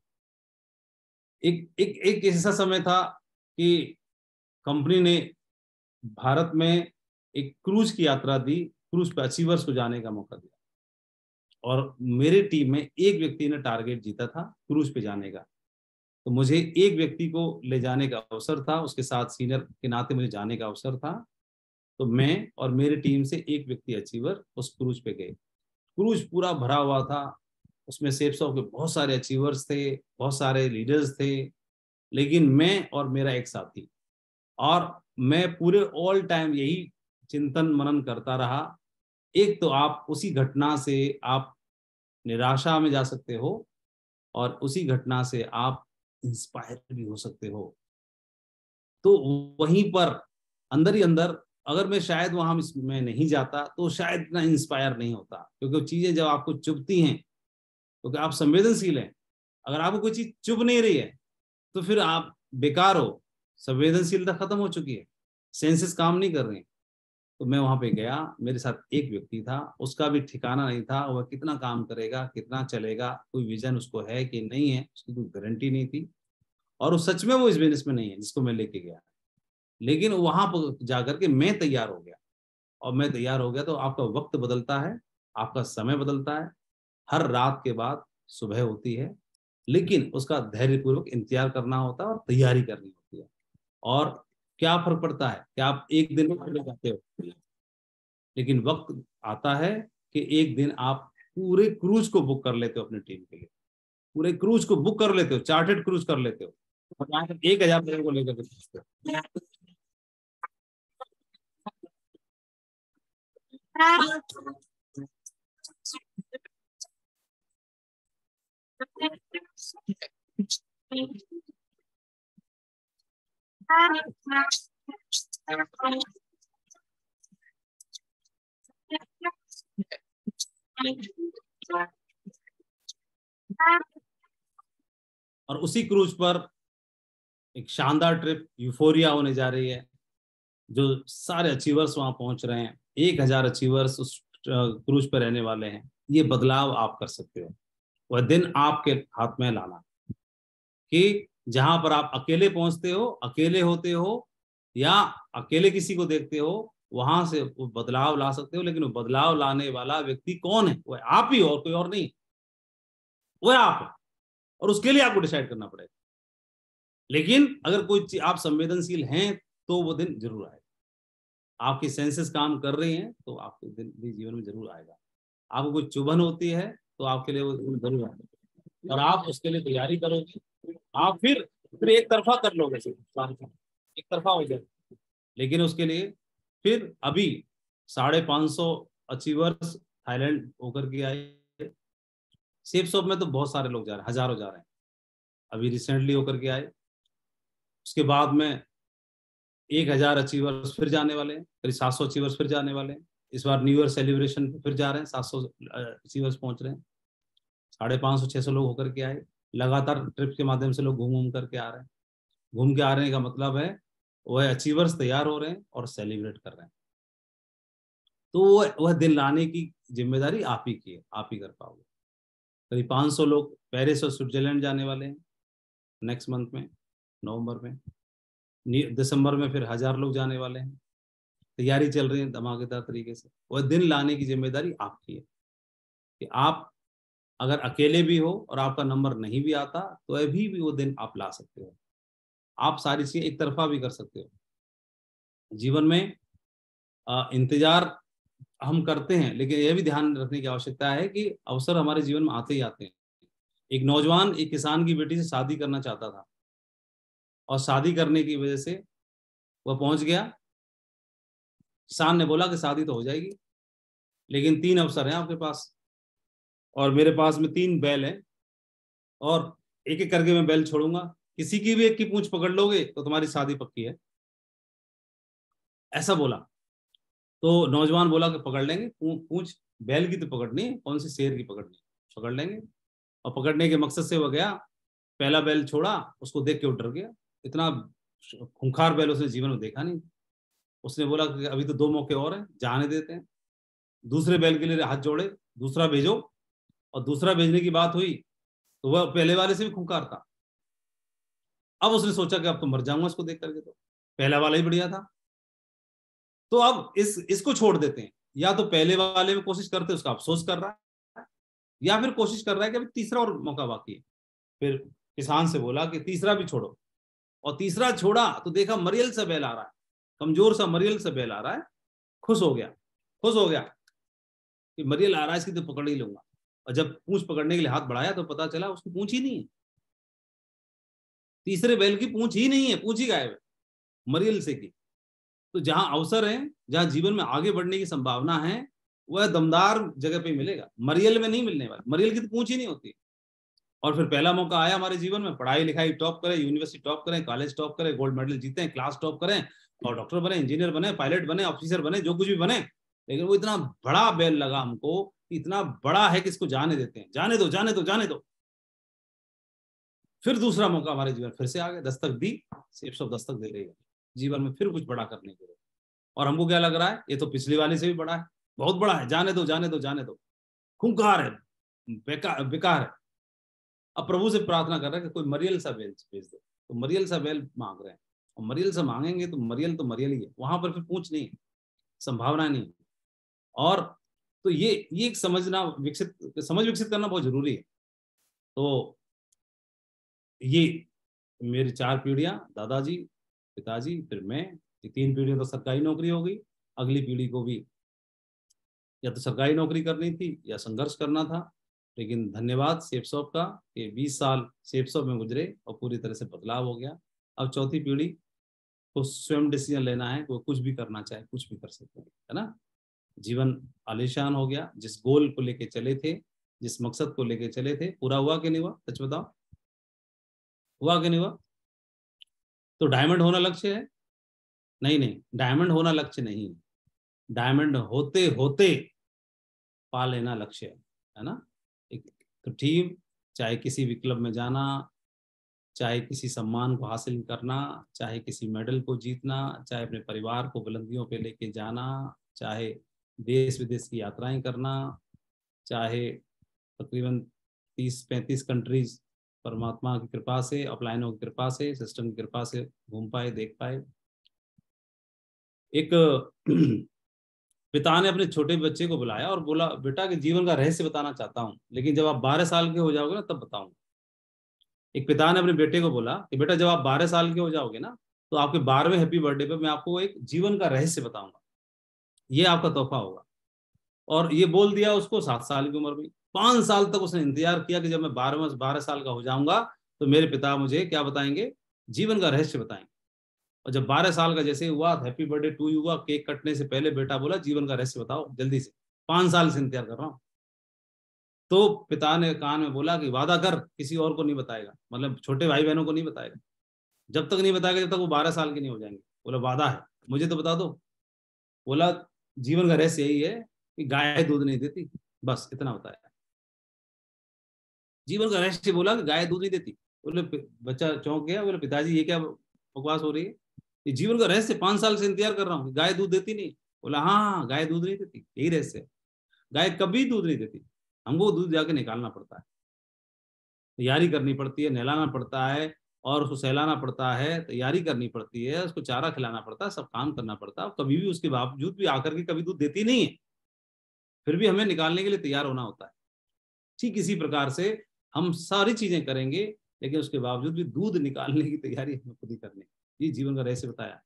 Speaker 1: एक एक एक ऐसा समय था कि कंपनी ने भारत में एक क्रूज की यात्रा दी, क्रूज पे अचीवर्स को जाने का मौका दिया, और मेरे टीम में एक व्यक्ति ने टारगेट जीता था क्रूज पे जाने का। तो मुझे एक व्यक्ति को ले जाने का अवसर था, उसके साथ सीनियर के नाते मुझे जाने का अवसर था। तो मैं और मेरी टीम से एक व्यक्ति अचीवर उस क्रूज पे गए। क्रूज पूरा भरा हुआ था, उसमें शेप्स ऑफ के बहुत सारे अचीवर्स थे, बहुत सारे लीडर्स थे, लेकिन मैं और मेरा एक साथी, और मैं पूरे ऑल टाइम यही चिंतन मनन करता रहा। एक तो आप उसी घटना से आप निराशा में जा सकते हो, और उसी घटना से आप इंस्पायर भी हो सकते हो। तो वहीं पर अंदर ही अंदर, अगर मैं शायद वहां में नहीं जाता तो शायद इतना इंस्पायर नहीं होता, क्योंकि चीजें जब आपको चुभती हैं, क्योंकि आप संवेदनशील हैं, अगर आपको कोई चीज चुभ नहीं रही है तो फिर आप बेकार हो, संवेदनशीलता खत्म हो चुकी है, सेंसेस काम नहीं कर रहे हैं। तो मैं वहां पे गया, मेरे साथ एक व्यक्ति था, उसका भी ठिकाना नहीं था, वह कितना काम करेगा, कितना चलेगा, कोई विजन उसको है कि नहीं है, उसकी कोई गारंटी नहीं थी, और वो सच में वो इस बिजनेस में नहीं है जिसको मैं लेके गया। लेकिन वहां पर जाकर के मैं तैयार हो गया, और मैं तैयार हो गया तो आपका वक्त बदलता है, आपका समय बदलता है, हर रात के बाद सुबह होती है, लेकिन उसका धैर्यपूर्वक इंतजार करना होता है और तैयारी करनी होती है। और क्या फर्क पड़ता है कि आप एक दिन में चले जाते हो, लेकिन वक्त आता है कि एक दिन आप पूरे क्रूज को बुक कर लेते हो अपनी टीम के लिए, पूरे क्रूज को बुक कर लेते हो, चार्टेड क्रूज कर लेते हो, और यहाँ तक एक हजार लोगों को लेकर के चलते हो। और उसी क्रूज पर एक शानदार ट्रिप यूफोरिया होने जा रही है, जो सारे अचीवर्स वहां पहुंच रहे हैं, एक हजार अचीवर्स उस क्रूज पर रहने वाले हैं। ये बदलाव आप कर सकते हो, वह दिन आपके हाथ में लाना, कि जहां पर आप अकेले पहुंचते हो, अकेले होते हो, या अकेले किसी को देखते हो, वहां से वो बदलाव ला सकते हो। लेकिन वो बदलाव लाने वाला व्यक्ति कौन है? वह आप ही हो, और कोई और नहीं, वह आप है, और उसके लिए आपको डिसाइड करना पड़ेगा। लेकिन अगर कोई आप संवेदनशील हैं तो वो दिन जरूर आएगा, आपकी सेंसेस काम कर रही हैं तो आपके दिन भी जीवन में जरूर आएगा। आपको कोई चुभन होती है तो आपके लिए वो दिन जरूर आएगा, और आप उसके लिए तैयारी करोगे, आप फिर फिर एक तरफा कर लोगे, एक तरफा हो जाए। लेकिन उसके लिए फिर अभी साढ़े पांच सौ अचीवर्स थाईलैंड होकर के आए, सेफ शॉप में तो बहुत सारे लोग जा रहे हैं, हजारों जा रहे हैं, अभी रिसेंटली होकर के आए। उसके बाद में एक हजार अचीवर्स फिर जाने वाले हैं, करीब सात सौ अचीवर्स फिर जाने वाले हैं। इस बार न्यू ईयर सेलिब्रेशन फिर जा रहे हैं, सात सौ अचीवर्स पहुंच रहे हैं, साढ़े पांच सौ छह सौ लोग होकर के आए। लगातार ट्रिप के माध्यम से लोग घूम घूम करके आ रहे हैं। घूम के आ रहे का मतलब है वह अचीवर्स तैयार हो रहे हैं और सेलिब्रेट कर रहे हैं। तो वह वह दिन लाने की जिम्मेदारी आप ही की है, आप ही कर पाओगे। करीब पांच सौ लोग पेरिस और स्विट्जरलैंड जाने वाले हैं नेक्स्ट मंथ में, नवंबर में। दिसंबर में फिर हजार लोग जाने वाले हैं। तैयारी चल रही है धमाकेदार तरीके से। वह दिन लाने की जिम्मेदारी आपकी है, कि आप अगर अकेले भी हो और आपका नंबर नहीं भी आता तो अभी भी वो दिन आप ला सकते हो। आप सारी चीजें एक तरफा भी कर सकते हो। जीवन में आ, इंतजार हम करते हैं, लेकिन यह भी ध्यान रखने की आवश्यकता है कि अवसर हमारे जीवन में आते ही आते हैं। एक नौजवान एक किसान की बेटी से शादी करना चाहता था, और शादी करने की वजह से वह पहुंच गया। किसान ने बोला कि शादी तो हो जाएगी, लेकिन तीन अवसर हैं आपके पास, और मेरे पास में तीन बैल हैं, और एक एक करके मैं बैल छोड़ूंगा, किसी की भी एक की पूंछ पकड़ लोगे तो तुम्हारी शादी पक्की है, ऐसा बोला। तो नौजवान बोला कि पकड़ लेंगे, पूंछ बैल की तो पकड़नी, कौन सी शेर की पकड़नी, पकड़ लेंगे। और पकड़ने के मकसद से वह गया, पहला बैल छोड़ा, उसको देख के वो डर गया, इतना खूंखार बैल उसने जीवन में देखा नहीं। उसने बोला कि अभी तो दो मौके और हैं, जाने देते हैं। दूसरे बैल के लिए हाथ जोड़े, दूसरा भेजो, और दूसरा भेजने की बात हुई तो वह पहले वाले से भी खूंखार था। अब उसने सोचा कि अब तो मर जाऊंगा इसको देख करके, तो पहला वाला ही बढ़िया था, तो अब इस इसको छोड़ देते हैं। या तो पहले वाले में कोशिश करते, उसका अफसोस कर रहा है, या फिर कोशिश कर रहा है कि अभी तीसरा और मौका बाकी है। फिर किसान से बोला कि तीसरा भी छोड़ो, और तीसरा छोड़ा तो देखा मरियल सा बैल आ रहा है, कमजोर सा मरियल सा बैल आ रहा है। खुश हो गया, खुश हो गया कि मरियल आ रहा है, इसकी तो पकड़ ही लूंगा। और जब पूंछ पकड़ने के लिए हाथ बढ़ाया तो पता चला उसकी पूंछ ही नहीं है, तीसरे बैल की पूंछ ही नहीं है, पूंछ ही गायब है मरियल से की। तो जहां अवसर है, जहां जीवन में आगे बढ़ने की संभावना है, वह दमदार जगह पे मिलेगा, मरियल में नहीं मिलने वाला। मरियल की तो पूंछ ही नहीं होती, और फिर पहला मौका आया हमारे जीवन में, पढ़ाई लिखाई टॉप करें, यूनिवर्सिटी टॉप करें, कॉलेज टॉप करें, गोल्ड मेडल जीतें, क्लास टॉप करें और डॉक्टर बने, इंजीनियर बने, पायलट बने, ऑफिसर बने, जो कुछ भी बने। लेकिन वो इतना बड़ा बेल लगा हमको, इतना बड़ा है कि इसको जाने देते हैं, जाने दो जाने दो जाने दो। फिर दूसरा मौका हमारे जीवन फिर से आ गया, दस्तक दी, सेफ शॉप दस्तक दे रही है जीवन में फिर कुछ बड़ा करने के लिए। और हमको क्या लग रहा है, ये तो पिछली वाली से भी बड़ा है, बहुत बड़ा है, जाने दो जाने दो जाने दो, खूंखार है, बेकार बेकार है। अब प्रभु से प्रार्थना कर रहे हैं कि कोई मरियल सा बेल भेज दो, तो मरियल सा बेल मांग रहे हैं, और मरियल से मांगेंगे तो मरियल तो मरियल ही है, वहां पर फिर पूछ नहीं, संभावना नहीं। और तो ये ये एक समझना विकसित समझ विकसित करना बहुत जरूरी है। तो ये मेरी चार पीढ़ियां, दादाजी, पिताजी, फिर मैं, ये तीन पीढ़ियों तो सरकारी नौकरी हो गई। अगली पीढ़ी को भी या तो सरकारी नौकरी करनी थी या संघर्ष करना था, लेकिन धन्यवाद सेफ शॉप का कि बीस साल सेफ शॉप में गुजरे और पूरी तरह से बदलाव हो गया। अब चौथी पीढ़ी को स्वयं डिसीजन लेना है, वो कुछ भी करना चाहे कुछ भी कर सकते हैं, है ना। जीवन आलीशान हो गया, जिस गोल को लेके चले थे, जिस मकसद को लेके चले थे, पूरा हुआ कि नहीं हुआ, सच बताओ, हुआ कि नहीं हुआ। तो डायमंड होना लक्ष्य है? नहीं नहीं, डायमंड होना लक्ष्य नहीं, डायमंड होते होते पा लेना लक्ष्य है, है ना। एक तो टीम, चाहे किसी भी क्लब में जाना, चाहे किसी सम्मान को हासिल करना, चाहे किसी मेडल को जीतना, चाहे अपने परिवार को बुलंदियों पे लेके जाना, चाहे देश विदेश की यात्राएं करना, चाहे तकरीबन तीस पैंतीस कंट्रीज परमात्मा की कृपा से, अपलाइनों की कृपा से, सिस्टम की कृपा से घूम पाए, देख पाए। एक पिता ने अपने छोटे बच्चे को बुलाया और बोला, बेटा कि जीवन का रहस्य बताना चाहता हूँ, लेकिन जब आप बारह साल के हो जाओगे ना तब बताऊंगा। एक पिता ने अपने बेटे को बोला कि बेटा जब आप बारह साल के हो जाओगे ना, तो आपके बारहवें हैप्पी बर्थडे पे मैं आपको एक जीवन का रहस्य बताऊंगा, ये आपका तोहफा होगा। और ये बोल दिया उसको सात साल की उम्र में। पांच साल तक उसने इंतजार किया कि जब मैं बारह बारह साल का हो जाऊंगा तो मेरे पिता मुझे क्या बताएंगे, जीवन का रहस्य बताएंगे। और जब बारह साल का जैसे हुआ, हैप्पी बर्थडे टू यू हुआ, केक कटने से पहले बेटा बोला जीवन का रहस्य बताओ जल्दी से, पांच साल से इंतजार कर रहा हूँ। तो पिता ने कान में बोला कि वादा कर किसी और को नहीं बताएगा, मतलब छोटे भाई बहनों को नहीं बताएगा, जब तक नहीं बताएगा जब तक वो बारह साल के नहीं हो जाएंगे। बोला वादा है, मुझे तो बता दो। बोला जीवन का रहस्य यही है कि गाय दूध नहीं देती, बस इतना बताया। जीवन का रहस्य बोला कि गाय दूध नहीं देती। बोले, बच्चा चौंक गया, बोले पिताजी ये क्या बकवास हो रही है, ये जीवन का रहस्य, पांच साल से इंतजार कर रहा हूँ, गाय दूध देती नहीं। बोला हाँ हाँ, गाय दूध नहीं देती, यही रहस्य है, गाय कभी दूध नहीं देती, हमको दूध जाके निकालना पड़ता है, तैयारी करनी पड़ती है, नहलाना पड़ता है और उसको सहलाना पड़ता है, तैयारी करनी पड़ती है, उसको चारा खिलाना पड़ता है, सब काम करना पड़ता है। कभी भी उसके बावजूद भी आकर के कभी दूध देती नहीं है, फिर भी हमें निकालने के लिए तैयार होना होता है। ठीक इसी प्रकार से हम सारी चीजें करेंगे, लेकिन उसके बावजूद भी दूध निकालने की तैयारी हमें खुद ही करनी है। ये जीवन का रहस्य बताया।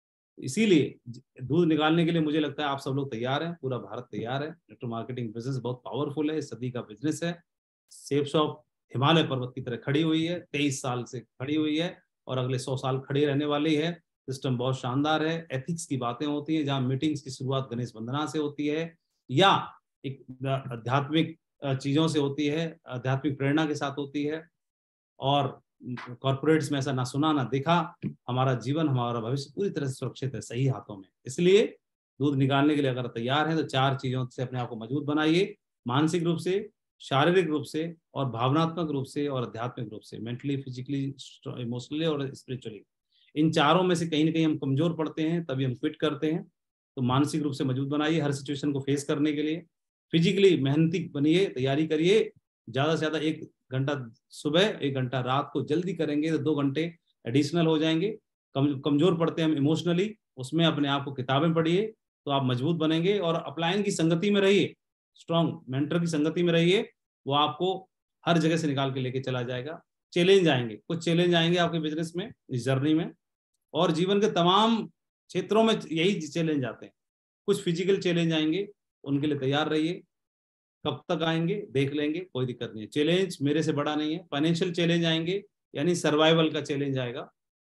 Speaker 1: इसीलिए दूध निकालने के लिए मुझे लगता है आप सब लोग तैयार हैं, पूरा भारत तैयार है। नेटवर्क मार्केटिंग बिजनेस बहुत पावरफुल है, सदी का बिजनेस है। सेफ शॉप हिमालय पर्वत की तरह खड़ी हुई है, तेईस साल से खड़ी हुई है और अगले सौ साल खड़ी रहने वाली है। सिस्टम बहुत शानदार है, एथिक्स की बातें होती हैं, जहाँ मीटिंग्स की शुरुआत गणेश वंदना से होती है या एक आध्यात्मिक चीजों से होती है, आध्यात्मिक प्रेरणा के साथ होती है। और कॉर्पोरेट्स में ऐसा ना सुना ना देखा। हमारा जीवन, हमारा भविष्य पूरी तरह से सुरक्षित है, सही हाथों में। इसलिए दूध निकालने के लिए अगर तैयार हैं तो चार चीजों से अपने आप को मजबूत बनाइए, मानसिक रूप से, शारीरिक रूप से और भावनात्मक रूप से और आध्यात्मिक रूप से, मेंटली, फिजिकली, इमोशनली और स्पिरिचुअली। इन चारों में से कहीं ना कहीं हम कमजोर पड़ते हैं, तभी हम क्विट करते हैं। तो मानसिक रूप से मजबूत बनाइए हर सिचुएशन को फेस करने के लिए। फिजिकली मेहनती बनिए, तैयारी करिए, ज्यादा से ज्यादा एक घंटा सुबह, एक घंटा रात को जल्दी करेंगे तो दो घंटे एडिशनल हो जाएंगे। कम कमजोर पड़ते हैं हम इमोशनली, उसमें अपने आप को किताबें पढ़िए तो आप मजबूत बनेंगे। और अपलाइन की संगति में रहिए, स्ट्रॉन्ग मेंटर की संगति में रहिए, वो आपको हर जगह से निकाल के लेके चला जाएगा। चैलेंज आएंगे, कुछ चैलेंज आएंगे आपके बिजनेस में, इस जर्नी में, और जीवन के तमाम क्षेत्रों में यही चैलेंज आते हैं। कुछ फिजिकल चैलेंज आएंगे, उनके लिए तैयार रहिए। कब तक आएंगे देख लेंगे, कोई दिक्कत नहीं है। चैलेंज मेरे से बड़ा नहीं है। फाइनेंशियल चैलेंज आएंगे, यानी सर्वाइवल का चैलेंज आएगा,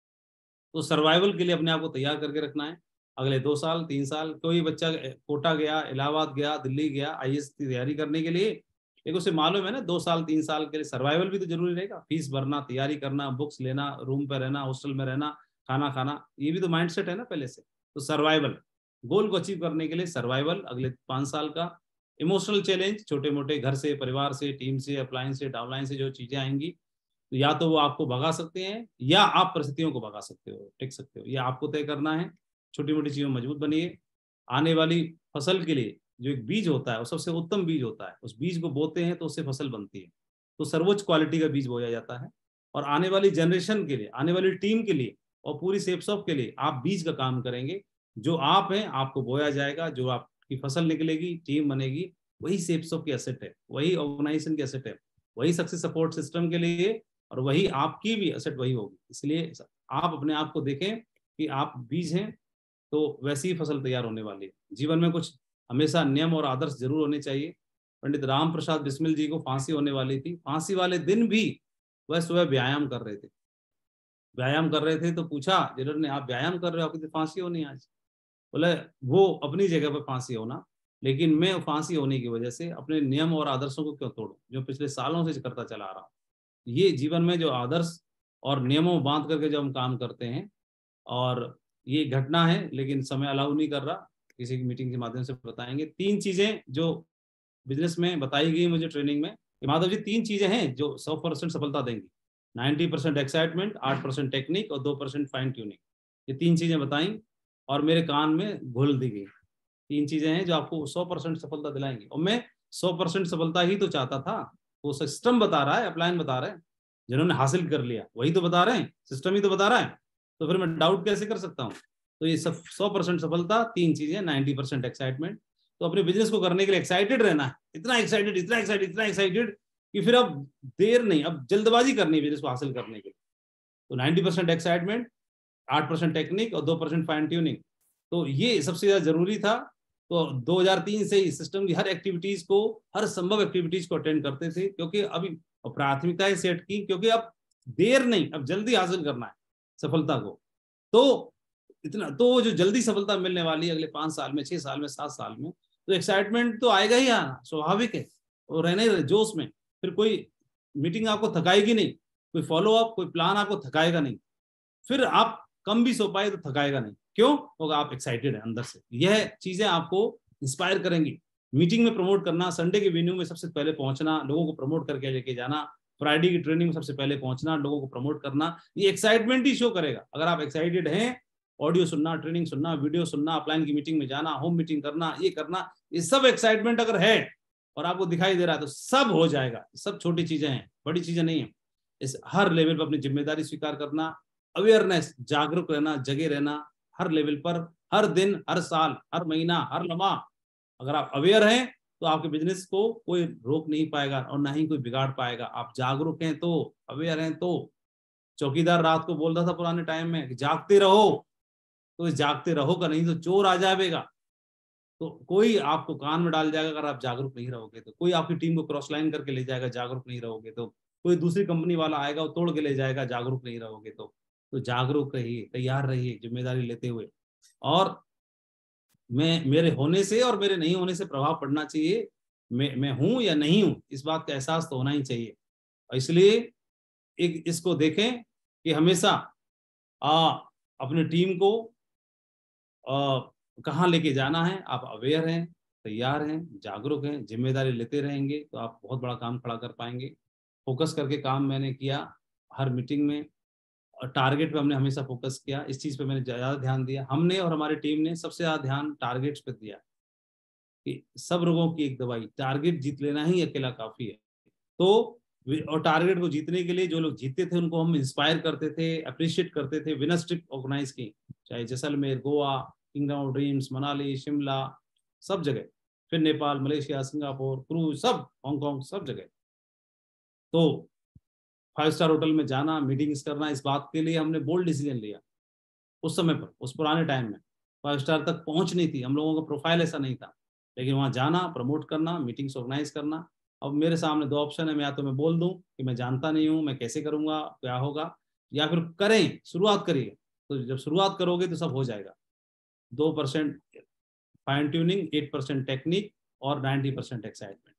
Speaker 1: तो सर्वाइवल के लिए अपने आप को तैयार करके रखना है। अगले दो साल तीन साल, कोई बच्चा कोटा गया, इलाहाबाद गया, दिल्ली गया आई ए एस की तैयारी करने के लिए, लेकिन उसे मालूम है ना दो साल तीन साल के लिए सर्वाइवल भी तो जरूरी रहेगा, फीस भरना, तैयारी करना, बुक्स लेना, रूम पे रहना, हॉस्टल में रहना, खाना खाना, ये भी तो माइंडसेट है ना पहले से। तो सर्वाइवल, गोल को अचीव करने के लिए सर्वाइवल अगले पांच साल का, इमोशनल चैलेंज छोटे मोटे घर से, परिवार से, टीम से, अपलाइन से, डाउनलाइन से जो चीजें आएंगी, तो या तो वो आपको भगा सकते हैं या आप परिस्थितियों को भगा सकते हो, टिक सकते हो, ये आपको तय करना है। छोटी मोटी चीजों में मजबूत बनिए। आने वाली फसल के लिए जो एक बीज होता है वो सबसे उत्तम बीज होता है, उस बीज को बोते हैं तो उससे फसल बनती है, तो सर्वोच्च क्वालिटी का बीज बोया जाता है। और आने वाली जनरेशन के लिए, आने वाली टीम के लिए और पूरी सेप्सॉप के लिए आप बीज का काम करेंगे। जो आप हैं आपको बोया जाएगा, जो आपकी फसल निकलेगी, टीम बनेगी, वही सेप्सॉप की एसेट है, वही ऑर्गेनाइजेशन की एसेट है, वही सक्सेस सपोर्ट सिस्टम के लिए, और वही आपकी भी एसेट वही होगी। इसलिए आप अपने आप को देखें कि आप बीज हैं, तो वैसी ही फसल तैयार होने वाली है। जीवन में कुछ हमेशा नियम और आदर्श जरूर होने चाहिए। पंडित राम प्रसाद बिस्मिल जी को फांसी होने वाली थी, फांसी वाले दिन भी वह सुबह व्यायाम कर रहे थे, व्यायाम कर रहे थे। तो पूछा जेलर ने, आप व्यायाम कर रहे हो, आपकी तो फांसी होनी आज? बोले वो अपनी जगह पर फांसी होना, लेकिन मैं फांसी होने की वजह से अपने नियम और आदर्शों को क्यों तोड़ूं, जो पिछले सालों से करता चला आ रहा हूं। ये जीवन में जो आदर्श और नियमों बांध करके जब हम काम करते हैं, और ये घटना है लेकिन समय अलाउ नहीं कर रहा, किसी की मीटिंग के माध्यम से बताएंगे। तीन चीजें जो बिजनेस में बताई गई मुझे ट्रेनिंग में, माधव जी, तीन चीजें हैं जो सौ परसेंट सफलता देंगी। नाइन्टी परसेंट एक्साइटमेंट, आठ परसेंट टेक्निक और दो परसेंट फाइन ट्यूनिंग। ये तीन चीजें बताई और मेरे कान में घुल दी गई। तीन चीजें हैं जो आपको सौ परसेंट सफलता दिलाएंगी, और मैं सौ परसेंट सफलता ही तो चाहता था। वो सिस्टम बता रहा है, अपलाइन बता रहे हैं, जिन्होंने हासिल कर लिया वही तो बता रहे हैं, सिस्टम ही तो बता रहा है, तो फिर मैं डाउट कैसे कर सकता हूँ। तो ये सब सौ परसेंट सफलता, तीन चीजें, नाइन्टी परसेंट एक्साइटमेंट। तो अपने बिजनेस को करने के लिए एक्साइटेड रहना है, इतना एक्साइटेड, इतना एक्साइटेड, इतना एक्साइटेड कि फिर अब देर नहीं, अब जल्दबाजी करनी है बिजनेस को हासिल करने के लिए। तो नाइन्टी परसेंट एक्साइटमेंट, आठ परसेंट टेक्निक और दो परसेंट फाइन ट्यूनिंग, तो ये सबसे ज्यादा जरूरी था। तो दो हज़ार तीन से ही सिस्टम की हर एक्टिविटीज को, हर संभव एक्टिविटीज को अटेंड करते थे, क्योंकि अभी प्राथमिकताएं सेट की, क्योंकि अब देर नहीं, अब जल्दी हासिल करना है सफलता को। तो इतना तो जो जल्दी सफलता मिलने वाली है अगले पांच साल में, छह साल में, सात साल में, तो एक्साइटमेंट तो आएगा ही आना, स्वाभाविक है, और रहने ही जोश में। फिर कोई मीटिंग आपको थकाएगी नहीं, कोई फॉलो अप, कोई प्लान आपको थकाएगा नहीं, फिर आप कम भी सो पाए तो थकाएगा नहीं। क्यों? होगा आप एक्साइटेड है अंदर से। यह चीजें आपको इंस्पायर करेंगी। मीटिंग में प्रमोट करना, संडे के वेन्यू में सबसे पहले पहुंचना, लोगों को प्रमोट करके लेके जाना, फ्राइडे की ट्रेनिंग में सबसे पहले पहुंचना, लोगों को प्रमोट करना, ये एक्साइटमेंट ही शो करेगा। अगर आप एक्साइटेड हैं, ऑडियो सुनना, ट्रेनिंग सुनना, वीडियो सुनना, अपलाइन की मीटिंग में जाना, होम मीटिंग करना, ये करना, ये सब एक्साइटमेंट अगर है और आपको दिखाई दे रहा है तो सब हो जाएगा। सब छोटी चीजें हैं, बड़ी चीजें नहीं है। इस हर लेवल पर अपनी जिम्मेदारी स्वीकार करना, अवेयरनेस, जागरूक रहना, जगे रहना, हर लेवल पर, हर दिन, हर साल, हर महीना, हर लम्हा। अगर आप अवेयर हैं तो आपके बिजनेस को कोई रोक नहीं पाएगा और ना ही कोई बिगाड़ पाएगा। आप जागरूक हैं तो, अवेयर हैं तो। चौकीदार रात को बोलता था पुराने टाइम में कि जागते रहो, तो जागते रहो का नहीं तो चोर आ जाएगा। तो कोई आपको कान में डाल जाएगा अगर आप जागरूक नहीं रहोगे तो, कोई आपकी टीम को क्रॉस लाइन करके ले जाएगा जागरूक नहीं रहोगे तो, कोई दूसरी कंपनी वाला आएगा वो तोड़ के ले जाएगा जागरूक नहीं रहोगे तो। तो जागरूक रहिए, तैयार रहिए, जिम्मेदारी लेते हुए। और मैं, मेरे होने से और मेरे नहीं होने से प्रभाव पड़ना चाहिए, मैं मैं हूं या नहीं हूं, इस बात का एहसास तो होना ही चाहिए। और इसलिए एक इसको देखें कि हमेशा आ, अपनी टीम को आ, कहाँ लेके जाना है। आप अवेयर हैं, तैयार हैं, जागरूक हैं, जिम्मेदारी लेते रहेंगे तो आप बहुत बड़ा काम खड़ा कर पाएंगे। फोकस करके काम मैंने किया हर मीटिंग में, और टारगेट पे हमने हमेशा फोकस किया। इस चीज पे मैंने ज्यादा ध्यान दिया, हमने और हमारी टीम ने सबसे ज्यादा ध्यान टारगेट्स पे दिया कि सब रोगों की एक दवाई, टारगेट जीत लेना ही अकेला काफी है। तो और टारगेट को जीतने के लिए जो लोग जीतते थे उनको हम इंस्पायर करते थे, अप्रिशिएट करते थे। विनर्स ट्रिप ऑर्गेनाइज की, चाहे Jaisalmer, Goa, kingdom of dreams, Manali, Shimla, सब जगह, फिर नेपाल, मलेशिया, सिंगापुर, क्रूज, सब, हांगकांग, सब जगह। तो फाइव स्टार होटल में जाना, मीटिंग्स करना, इस बात के लिए हमने बोल्ड डिसीजन लिया उस समय पर। उस पुराने टाइम में फाइव स्टार तक पहुंच नहीं थी, हम लोगों का प्रोफाइल ऐसा नहीं था, लेकिन वहां जाना, प्रमोट करना, मीटिंग्स ऑर्गेनाइज करना। अब मेरे सामने दो ऑप्शन है, या तो मैं बोल दूं कि मैं जानता नहीं हूं, मैं कैसे करूंगा, क्या होगा, या फिर करें, शुरुआत करिए। तो जब शुरुआत करोगे तो सब हो जाएगा। दो percent fine tuning, eight percent technique और नाइन्टी परसेंट एक्साइटमेंट,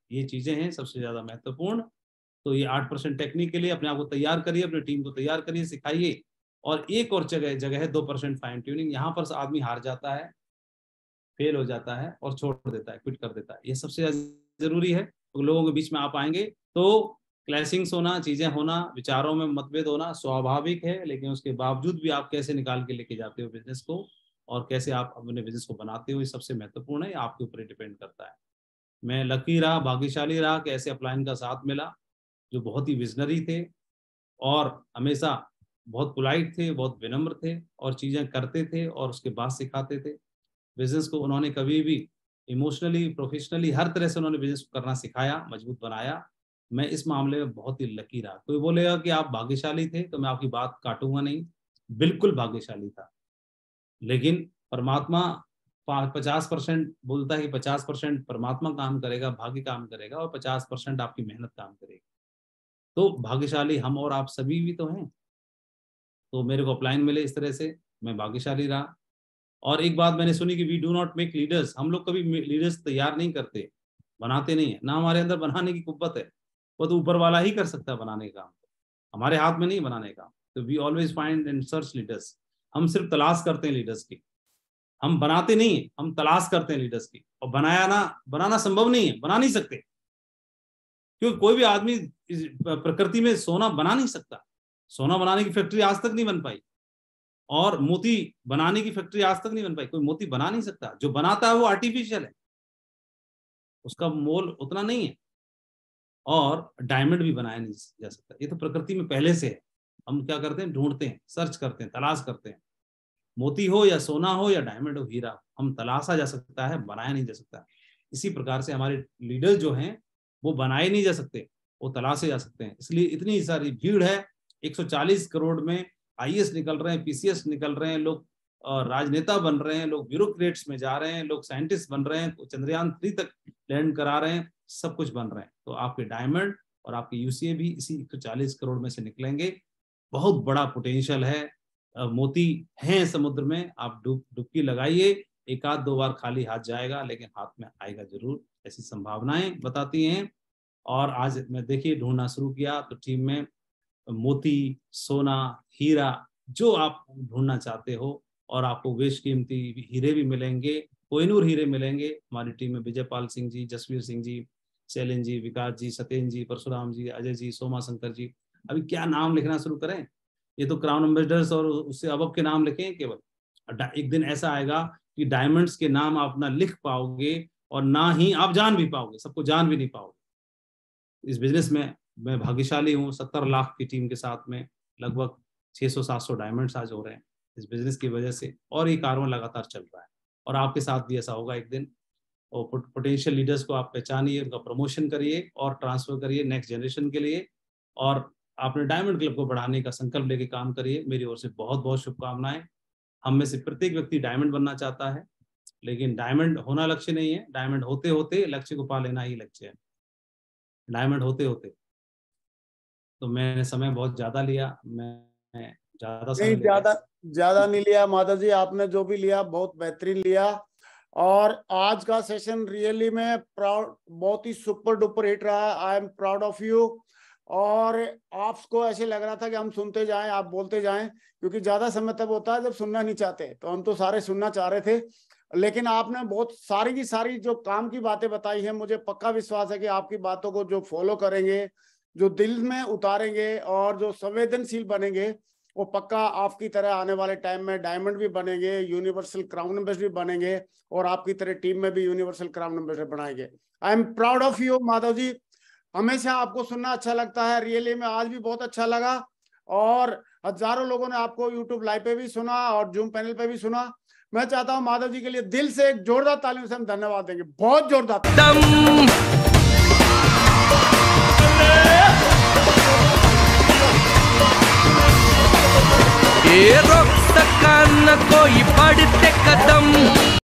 Speaker 1: ये चीजें हैं सबसे ज्यादा महत्वपूर्ण। तो ये आठ परसेंट टेक्निक के लिए अपने आप को तैयार करिए, अपनी टीम को तैयार करिए, सिखाइए। और एक और जगह जगह है दो परसेंट फाइन ट्यूनिंग, यहाँ पर आदमी हार जाता है, फेल हो जाता है और छोड़ देता है, क्विट कर देता है। ये सबसे ज्यादा जरूरी है। तो लोगों के बीच में आप आएंगे तो क्लैशिंग्स होना, चीजें होना, विचारों में मतभेद होना स्वाभाविक है, लेकिन उसके बावजूद भी आप कैसे निकाल के लेके जाते हो बिजनेस को और कैसे आप अपने बिजनेस को बनाते हो, ये सबसे महत्वपूर्ण है, आपके ऊपर डिपेंड करता है। मैं लकी रहा, भाग्यशाली रहा कि ऐसे अपलाइन का साथ मिला जो बहुत ही विजनरी थे और हमेशा बहुत पोलाइट थे, बहुत विनम्र थे और चीजें करते थे और उसके बाद सिखाते थे। बिजनेस को उन्होंने कभी भी इमोशनली, प्रोफेशनली, हर तरह से उन्होंने बिजनेस को करना सिखाया, मजबूत बनाया। मैं इस मामले में बहुत ही लकी रहा। कोई बोलेगा कि आप भाग्यशाली थे तो मैं आपकी बात काटूंगा नहीं, बिल्कुल भाग्यशाली था। लेकिन परमात्मा पचास परसेंट बोलता है कि पचास परसेंट परमात्मा काम करेगा, भाग्य काम करेगा और पचास परसेंट आपकी मेहनत काम करेगी। तो भाग्यशाली हम और आप सभी भी तो हैं। तो मेरे को अपलाइन मिले इस तरह से, मैं भाग्यशाली रहा। और एक बात मैंने सुनी कि we do not make leaders, हम लोग कभी लीडर्स तैयार नहीं करते, बनाते नहीं है ना, हमारे अंदर बनाने की कुव्वत है। वो तो ऊपर वाला ही कर सकता है बनाने का काम, हमारे हाथ में नहीं बनाने का। तो we always find and search leaders, हम सिर्फ तलाश करते हैं लीडर्स की, हम बनाते नहीं है, हम तलाश करते हैं लीडर्स की। और बनाया ना, बनाना संभव नहीं है, बना नहीं सकते, क्योंकि कोई भी आदमी प्रकृति में सोना बना नहीं सकता। सोना बनाने की फैक्ट्री आज तक नहीं बन पाई और मोती बनाने की फैक्ट्री आज तक नहीं बन पाई। कोई मोती बना नहीं सकता, जो बनाता है वो आर्टिफिशियल है, उसका मोल उतना नहीं है। और डायमंड भी बनाया नहीं जा सकता, ये तो प्रकृति में पहले से है। हम क्या करते हैं, ढूंढते हैं, सर्च करते हैं, तलाश करते हैं। मोती हो या सोना हो या डायमंड हो, हीरा, हम तलाशा जा सकता है, बनाया नहीं जा सकता। इसी प्रकार से हमारे लीडर जो हैं वो बनाए नहीं जा सकते, वो तलाशे जा सकते हैं। इसलिए इतनी सारी भीड़ है, एक सौ चालीस करोड़ में आई ए एस निकल रहे हैं, पी सी एस निकल रहे हैं, लोग राजनेता बन रहे हैं, लोग ब्यूरोक्रेट्स में जा रहे हैं, लोग साइंटिस्ट बन रहे हैं, चंद्रयान थ्री तक लैंड करा रहे हैं, सब कुछ बन रहे हैं। तो आपके डायमंड और आपके यू सी ए भी इसी एक सौ चालीस करोड़ में से निकलेंगे। बहुत बड़ा पोटेंशियल है, मोती हैं समुद्र में, आप डुब डुबकी लगाइए, एक आध दो बार खाली हाथ जाएगा लेकिन हाथ में आएगा जरूर, ऐसी संभावनाएं बताती हैं। और आज मैं देखिए ढूंढना शुरू किया तो टीम में मोती, सोना, हीरा जो आप ढूंढना चाहते हो, और आपको बेशकीमती हीरे भी मिलेंगे, कोहिनूर हीरे मिलेंगे। हमारी टीम में विजय पाल सिंह जी, जसवीर सिंह जी, शैलेन जी, विकास जी, सत्येंद्र जी, परशुराम जी, अजय जी, सोमा शंकर जी, अभी क्या नाम लिखना शुरू करें। ये तो क्राउन एम्बेसडर्स और उससे अबव के नाम लिखें केवल। एक दिन ऐसा आएगा कि डायमंड्स के नाम आप ना लिख पाओगे और ना ही आप जान भी पाओगे, सबको जान भी नहीं पाओगे। इस बिजनेस में मैं भाग्यशाली हूँ, सत्तर लाख की टीम के साथ में लगभग छह सौ सात सौ डायमंड्स आज हो रहे हैं इस बिजनेस की वजह से, और ये कारवां लगातार चल रहा है। और आपके साथ भी ऐसा होगा एक दिन। और पोटेंशियल लीडर्स को आप पहचानिए, उनका प्रमोशन करिए और ट्रांसफर करिए नेक्स्ट जनरेशन के लिए, और आपने डायमंड क्लब को बढ़ाने का संकल्प लेके काम करिए। मेरी ओर से बहुत बहुत शुभकामनाएं। हम में से प्रत्येक व्यक्ति डायमंड बनना चाहता है, लेकिन डायमंड होना लक्ष्य नहीं है, डायमंड होते होते लक्ष्य को पा लेना ही लक्ष्य है। डायमंड होते होते तो मैंने समय बहुत ज्यादा लिया, मैं ज्यादा समय
Speaker 2: नहीं, ज्यादा ज्यादा नहीं लिया माधव जी, आपने जो भी लिया बहुत बेहतरीन लिया। और आज का सेशन रियली में प्राउड, बहुत ही सुपर डुपर हिट रहा। I am proud of you. और आपको ऐसे लग रहा था कि हम सुनते जाएं, आप बोलते जाएं, क्योंकि ज्यादा समय तब होता है जब सुनना नहीं चाहते, तो हम तो सारे सुनना चाह रहे थे। लेकिन आपने बहुत सारी की सारी जो काम की बातें बताई हैं, मुझे पक्का विश्वास है कि आपकी बातों को जो फॉलो करेंगे, जो दिल में उतारेंगे और जो संवेदनशील बनेंगे, वो पक्का आपकी तरह आने वाले टाइम में डायमंड भी बनेंगे, यूनिवर्सल क्राउन एम्बेसडर भी बनेंगे, और आपकी तरह टीम में भी यूनिवर्सल क्राउन एम्बेसडर बनाएंगे। I am proud of you Madhav ji. हमेशा आपको सुनना अच्छा लगता है, रियली में आज भी बहुत अच्छा लगा। और हजारों लोगों ने आपको यूट्यूब लाइव पे भी सुना और जूम पैनल पे भी सुना। मैं चाहता हूं माधव जी के लिए दिल से एक जोरदार तालियों से हम धन्यवाद देंगे, बहुत जोरदार।
Speaker 3: रोक सका न कोई बढ़ते कदम।